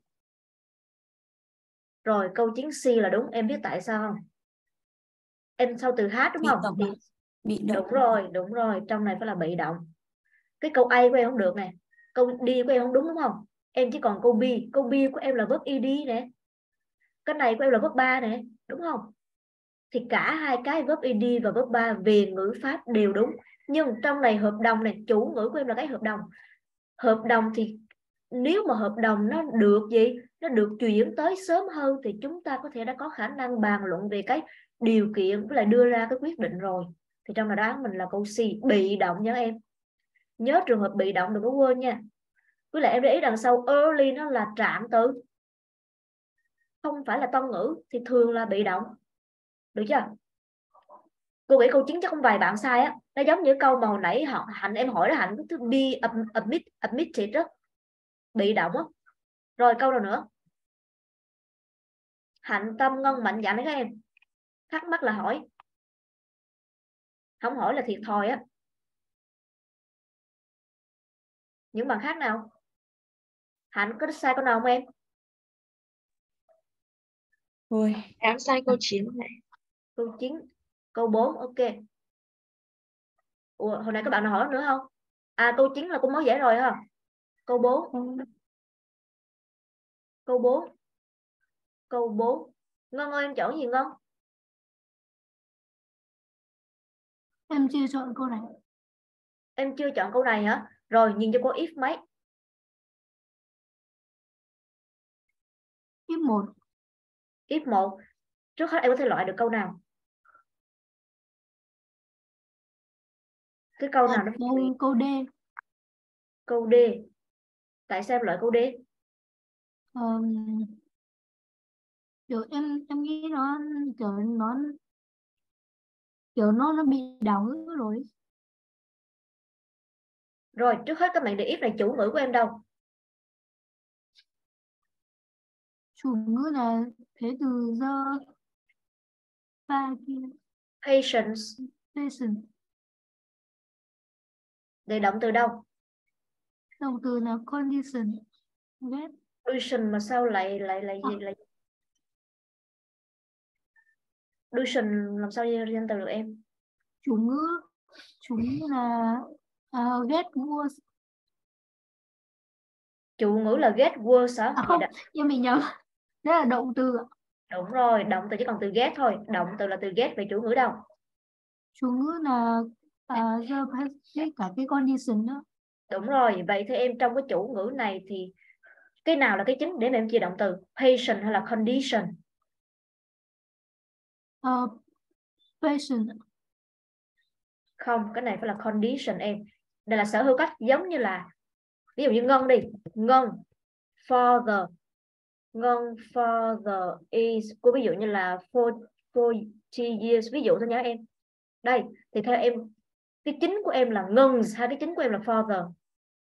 Rồi, câu chín C là đúng. Em biết tại sao không? Em sau từ hát đúng Bị không? động Thì... ạ. Bị động. Đúng rồi, đúng rồi. Trong này phải là bị động. Cái câu A của em không được nè. Câu D của em không đúng đúng không? Em chỉ còn câu B. Câu B của em là verb ed nè. Cái này của em là verb ba nè. Đúng không? Thì cả hai cái verb ed và verb ba về ngữ pháp đều đúng. Nhưng trong này hợp đồng này, chủ ngữ của em là cái hợp đồng. Hợp đồng thì nếu mà hợp đồng nó được gì, nó được chuyển tới sớm hơn thì chúng ta có thể đã có khả năng bàn luận về cái điều kiện với lại đưa ra cái quyết định rồi. Thì trong này đoán mình là câu C, bị động nha em. Nhớ trường hợp bị động đừng có quên nha. Với lại em để ý đằng sau early nó là trạng từ, không phải là toan ngữ, thì thường là bị động. Được chưa? Cô nghĩ câu chín chắc không vài bạn sai á. Nó giống như câu mà hồi nãy họ Hạnh em hỏi đó, Hạnh cứ be admit admitted đó, bị động á. Rồi câu nào nữa? Hạnh, Tâm, Ngân, Mạnh dạn đấy các em. Thắc mắc là hỏi, không hỏi là thiệt thòi á. Những bạn khác nào? Hạnh có sai câu nào không em? Rồi. Em sai câu chín này. Câu chín. Câu bốn, ok. Ủa, hồi nãy các bạn nào hỏi nữa không? À câu chín là cô mới giải rồi ha. Câu bốn. Câu bốn. Câu bốn. Ngân ơi em chọn gì Ngân? Em chưa chọn câu này. Em chưa chọn câu này hả? Rồi nhìn cho cô if mấy. If một. If một. Trước hết em có thể loại được câu nào? Cái câu nào nó Câu, câu D. Câu D. Tại sao em loại câu D? Um, kiểu em em nghĩ nó kiểu nó kiểu nó nó bị đảo ngữ rồi. Rồi trước hết các bạn để ý này, chủ ngữ của em đâu? Chủ ngữ là thế từ the ba kia. Patience. Patient. Để động từ đâu? Động từ là condition. Get. Condition mà sao lại lại lại À. lại Condition làm sao danh từ được em? Chủ ngữ chủ ngữ là uh, get was. Chủ ngữ là get was hả? À Vậy không, đã. em bị nhầm. Đó là động từ. Đúng rồi, động từ chỉ còn từ get thôi. Động từ là từ get, về chủ ngữ đâu? Chủ ngữ là uh, the với cả cái condition đó. Đúng rồi, vậy thì em trong cái chủ ngữ này thì cái nào là cái chính để mà em chia động từ? Patient hay là condition? Uh, patient. Không, cái này phải là condition em. Đây là sở hữu cách, giống như là ví dụ như Ngân đi. Ngân father. Ngân father is, cô ví dụ như là forty years, ví dụ thôi nhá em. Đây, thì theo em, cái chính của em là Ngân hay cái chính của em là father?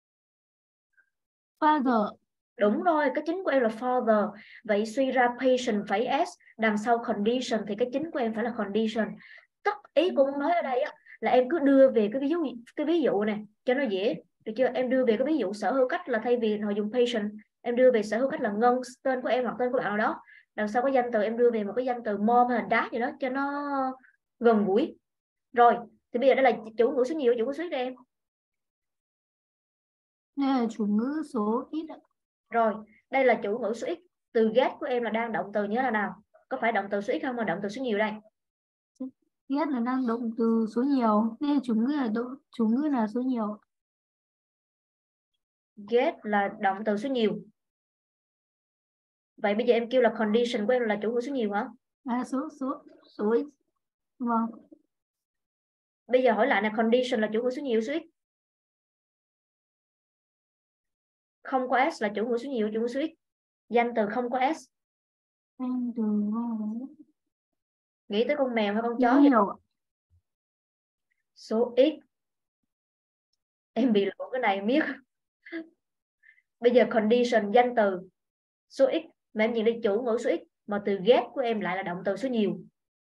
Father. Đúng rồi, cái chính của em là father. Vậy suy ra patient phải s, đằng sau condition thì cái chính của em phải là condition. Tất ý cô muốn nói ở đây á, là em cứ đưa về cái ví dụ cái ví dụ này cho nó dễ, được chưa? Em đưa về cái ví dụ sở hữu cách là thay vì họ dùng patient, em đưa về sở hữu cách là Ngân, tên của em hoặc tên của bạn nào đó. Đằng sau có danh từ em đưa về một cái danh từ mom hay là dad gì đó cho nó gần gũi. Rồi, thì bây giờ đây là chủ ngữ số nhiều, chủ ngữ số ít đây em. Đây là chủ ngữ số ít. Rồi, đây là chủ ngữ số ít. Từ get của em là đang động từ, nhớ là nào? Có phải động từ số ít không mà động từ số nhiều đây? Get là đang động từ số nhiều nên chủ ngữ là động chủ ngữ là số nhiều. Get là động từ số nhiều. Vậy bây giờ em kêu là condition của em là chủ ngữ số nhiều hả? À, số số số ít. Vâng. Bây giờ hỏi lại là condition là chủ ngữ số nhiều số ít? Không có s là chủ ngữ số nhiều, chủ ngữ số ít. Danh từ không có s. Danh từ Nghĩ tới con mèo hay con chó số gì? nhiều. Số ít. Em bị lộn cái này biết. Bây giờ condition danh từ số ít, mà em nhìn đi chủ ngữ số ít, mà từ get của em lại là động từ số nhiều.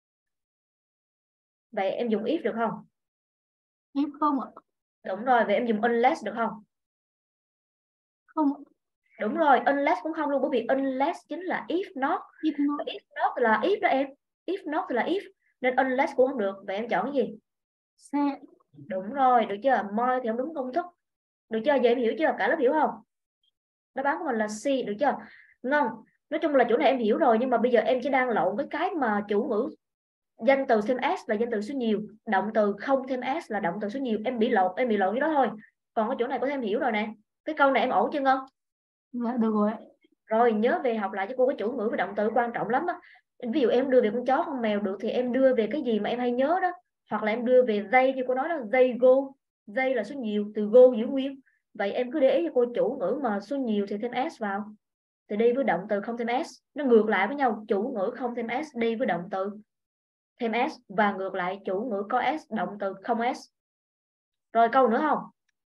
Vậy em dùng if được không? If không ạ? Đúng rồi, vậy em dùng unless được không? Không ạ. Đúng rồi, unless cũng không luôn, bởi vì unless chính là if not. If not. If not là if đó em. If not là if, nên unless cũng không được. Vậy em chọn cái gì? Xe. Đúng rồi, được chưa? Moi thì không đúng công thức. Được chưa? Giờ em hiểu chưa? Cả lớp hiểu không? Đáp án của mình là C, được chưa? Ngon. Nói chung là chỗ này em hiểu rồi, nhưng mà bây giờ em chỉ đang lộn với cái mà chủ ngữ danh từ thêm s là danh từ số nhiều, động từ không thêm s là động từ số nhiều. Em bị lộn, em bị lộn cái đó thôi. Còn cái chỗ này có thể em hiểu rồi nè. Cái câu này em ổn chưa Ngân? Dạ được rồi. Rồi nhớ về học lại cho cô cái chủ ngữ và động từ quan trọng lắm á. Ví dụ em đưa về con chó con mèo được thì em đưa về cái gì mà em hay nhớ đó, hoặc là em đưa về they như cô nói đó, they go. They là số nhiều, từ go giữ nguyên. Vậy em cứ để ý cho cô chủ ngữ mà số nhiều thì thêm s vào, thì đi với động từ không thêm s. Nó ngược lại với nhau, chủ ngữ không thêm s đi với động từ thêm s, và ngược lại chủ ngữ có s động từ không s. Rồi câu nữa không?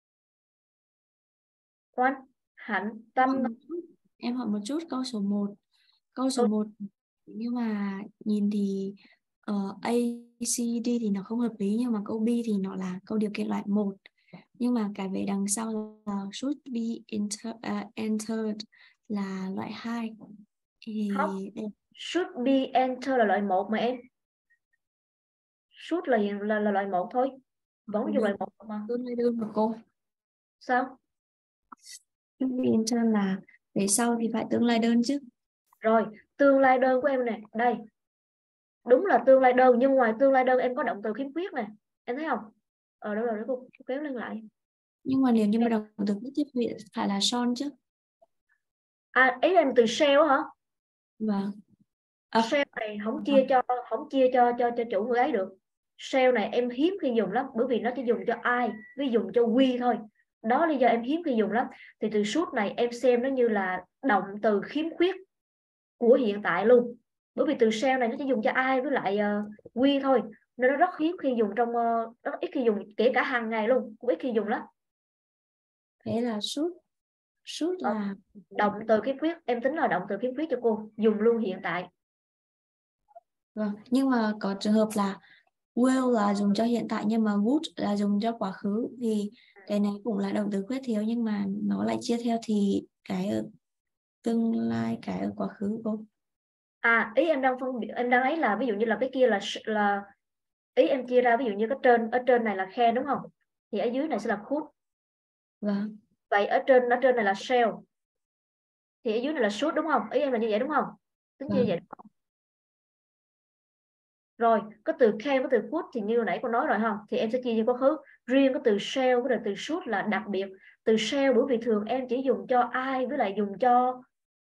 Khoan, Hạnh, Tâm. Em hỏi một chút câu số một. Câu số một nhưng mà nhìn thì uh, A, C, D thì nó không hợp lý, nhưng mà câu B thì nó là câu điều kiện loại một. Nhưng mà cái về đằng sau là should be enter, uh, entered là loại hai. Thì Không, đây, should be enter là loại một mà em. Should là là, là loại một thôi, vẫn dùng loại một mà. tương lai đơn mà cô. Sao? Should be entered là về sau thì phải tương lai đơn chứ. Rồi, tương lai đơn của em này, đây. Đúng là tương lai đơn, nhưng ngoài tương lai đơn em có động từ khiếm khuyết này. Em thấy không? Ờ đâu rồi, để cô kéo lên lại. Nhưng mà nếu như mà động từ tiếp tiếp thì phải là son chứ. À, ý em từ shall hả? Vâng. À, Shall này không chia cho không chia cho cho cho chủ người ấy được. Shall này em hiếm khi dùng lắm, bởi vì nó chỉ dùng cho ai, ví dùng cho we thôi. Đó là lý do em hiếm khi dùng lắm. Thì từ should này em xem nó như là động từ khiếm khuyết của hiện tại luôn. Bởi vì từ shall này nó chỉ dùng cho I với lại uh, we thôi, nên nó rất hiếm khi dùng trong uh, rất ít khi dùng, kể cả hàng ngày luôn cũng ít khi dùng lắm. Thế là should should Ờ, là động từ khiếm khuyết, em tính là động từ khiếm khuyết cho cô, dùng luôn hiện tại. vâng, nhưng mà có trường hợp là will là dùng cho hiện tại nhưng mà would là dùng cho quá khứ, thì cái này cũng là động từ khuyết thiếu nhưng mà nó lại chia theo thì cái ở tương lai, cái ở quá khứ cô. À, ý em đang phân biệt, em đang ấy là ví dụ như là cái kia là là ý em chia ra, ví dụ như cái trên ở trên này là can đúng không, thì ở dưới này sẽ là could. Vâng. Vậy ở trên ở trên này là shall, thì ở dưới này là should đúng không, ý em là như vậy đúng không, tính như Vâng. vậy đúng không? Rồi có từ can với từ could thì như nãy cô nói rồi không, thì em sẽ chia cho quá khứ. Riêng cái từ shall với từ should là đặc biệt. Từ shall bởi vì thường em chỉ dùng cho I với lại dùng cho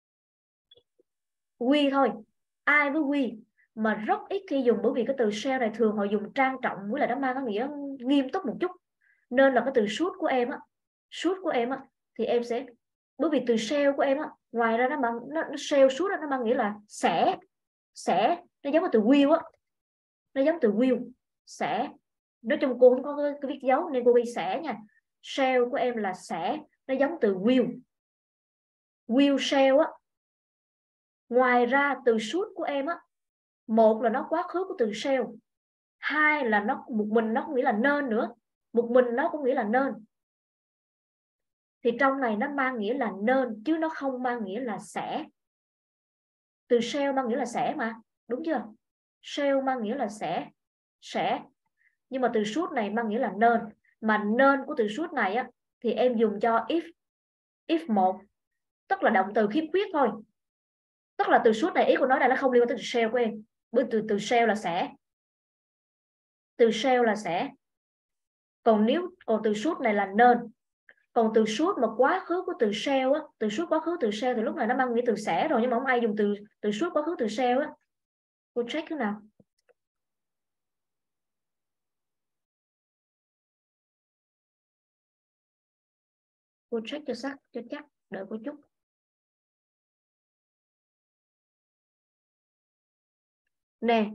we thôi, I với we, mà rất ít khi dùng, bởi vì cái từ shall này thường họ dùng trang trọng với lại nó mang cái nghĩa nghiêm túc một chút, nên là cái từ should của em á, should của em á thì em sẽ, bởi vì từ shall của em á, ngoài ra nó mang nó, nó shall should nó mang nghĩa là sẽ sẽ nó giống với từ will á, nó giống từ will sẽ. Nói chung cô không có cái, cái viết dấu nên cô ghi sẽ nha. Shall của em là sẽ, nó giống từ will, will shall á. Ngoài ra từ should của em á, một là nó quá khứ của từ shall, hai là nó một mình nó cũng nghĩa là nên nữa, một mình nó cũng nghĩa là nên. Thì trong này nó mang nghĩa là nên chứ nó không mang nghĩa là sẽ. Từ shall mang nghĩa là sẽ mà, đúng chưa? Shall mang nghĩa là sẽ, sẽ. Nhưng mà từ should này mang nghĩa là nên, mà nên của từ should này á thì em dùng cho if, if một, tức là động từ khiếm khuyết thôi. Tức là từ should này ý của nói là nó không liên quan tới từ shall của em, bởi từ từ shall là sẽ, từ shall là sẽ. Còn nếu còn từ should này là nên. Còn từ should mà quá khứ của từ shall á, từ should quá khứ từ shall thì lúc này nó mang nghĩa từ sẽ rồi, nhưng mà không ai dùng từ từ should quá khứ từ shall á. Cô check cái nào. Cô check cho sắc cho chắc, đợi cô chút. Nè,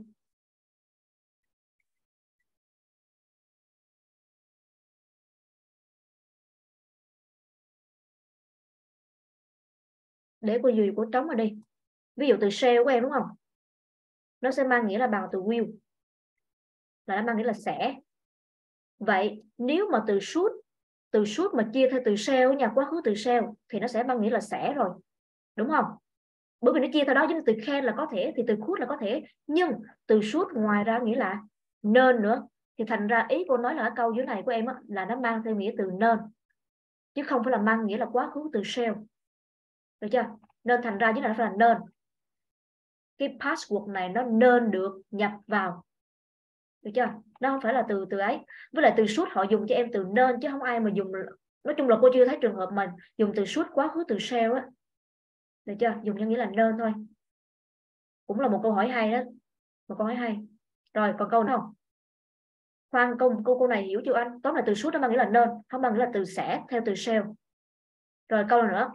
để cô dùi cô trống ở đây. Ví dụ từ shall của em đúng không, nó sẽ mang nghĩa là bằng từ will, là nó mang nghĩa là sẽ. Vậy nếu mà từ should, từ should mà chia theo từ shall nha, quá khứ từ shall thì nó sẽ mang nghĩa là sẽ rồi, đúng không? Bởi vì nó chia theo đó, chứ từ can là có thể thì từ could là có thể, nhưng từ should ngoài ra nghĩa là nên nữa, thì thành ra ý cô nói là ở câu dưới này của em á, là nó mang theo nghĩa từ nên chứ không phải là mang nghĩa là quá khứ từ shall, được chưa? Nên thành ra dưới này nó phải là nên, cái password này nó nên được nhập vào, được chưa? Nó không phải là từ từ ấy. Với lại từ should họ dùng cho em từ nên chứ không ai mà dùng, nói chung là cô chưa thấy trường hợp mình dùng từ should quá khứ từ shall á, được chưa? Dùng cho nghĩa là nên thôi. Cũng là một câu hỏi hay đó, một câu hỏi hay. Rồi còn câu nào không? Khoan, câu câu câu này hiểu chưa anh? Tóm là từ should nó mang nghĩa là nên, không mang nghĩa là từ sẽ theo từ shall. Rồi câu nào nữa?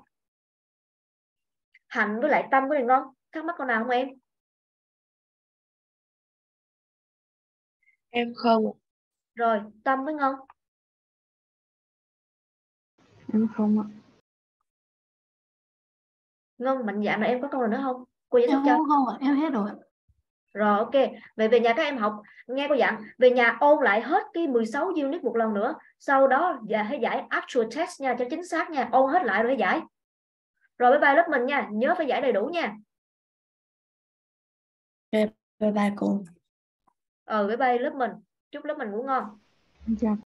Hạnh với lại Tâm có này ngon, thắc mắc câu nào không em? Em không. Rồi Tâm với Ngân. Em không ạ. Ngân mạnh dạn là em có câu nào nữa không? Cô giải thích Em cho. không không ạ, em hết rồi ạ. Rồi ok, vậy về nhà các em học, nghe cô dặn, về nhà ôn lại hết cái mười sáu unit một lần nữa, sau đó và hãy giải actual test nha, cho chính xác nha, ôn hết lại rồi hãy giải. Rồi bye bye lớp mình nha, nhớ phải giải đầy đủ nha. Bye bye cô. Ờ bye bye lớp mình, chúc lớp mình ngủ ngon. Dạ.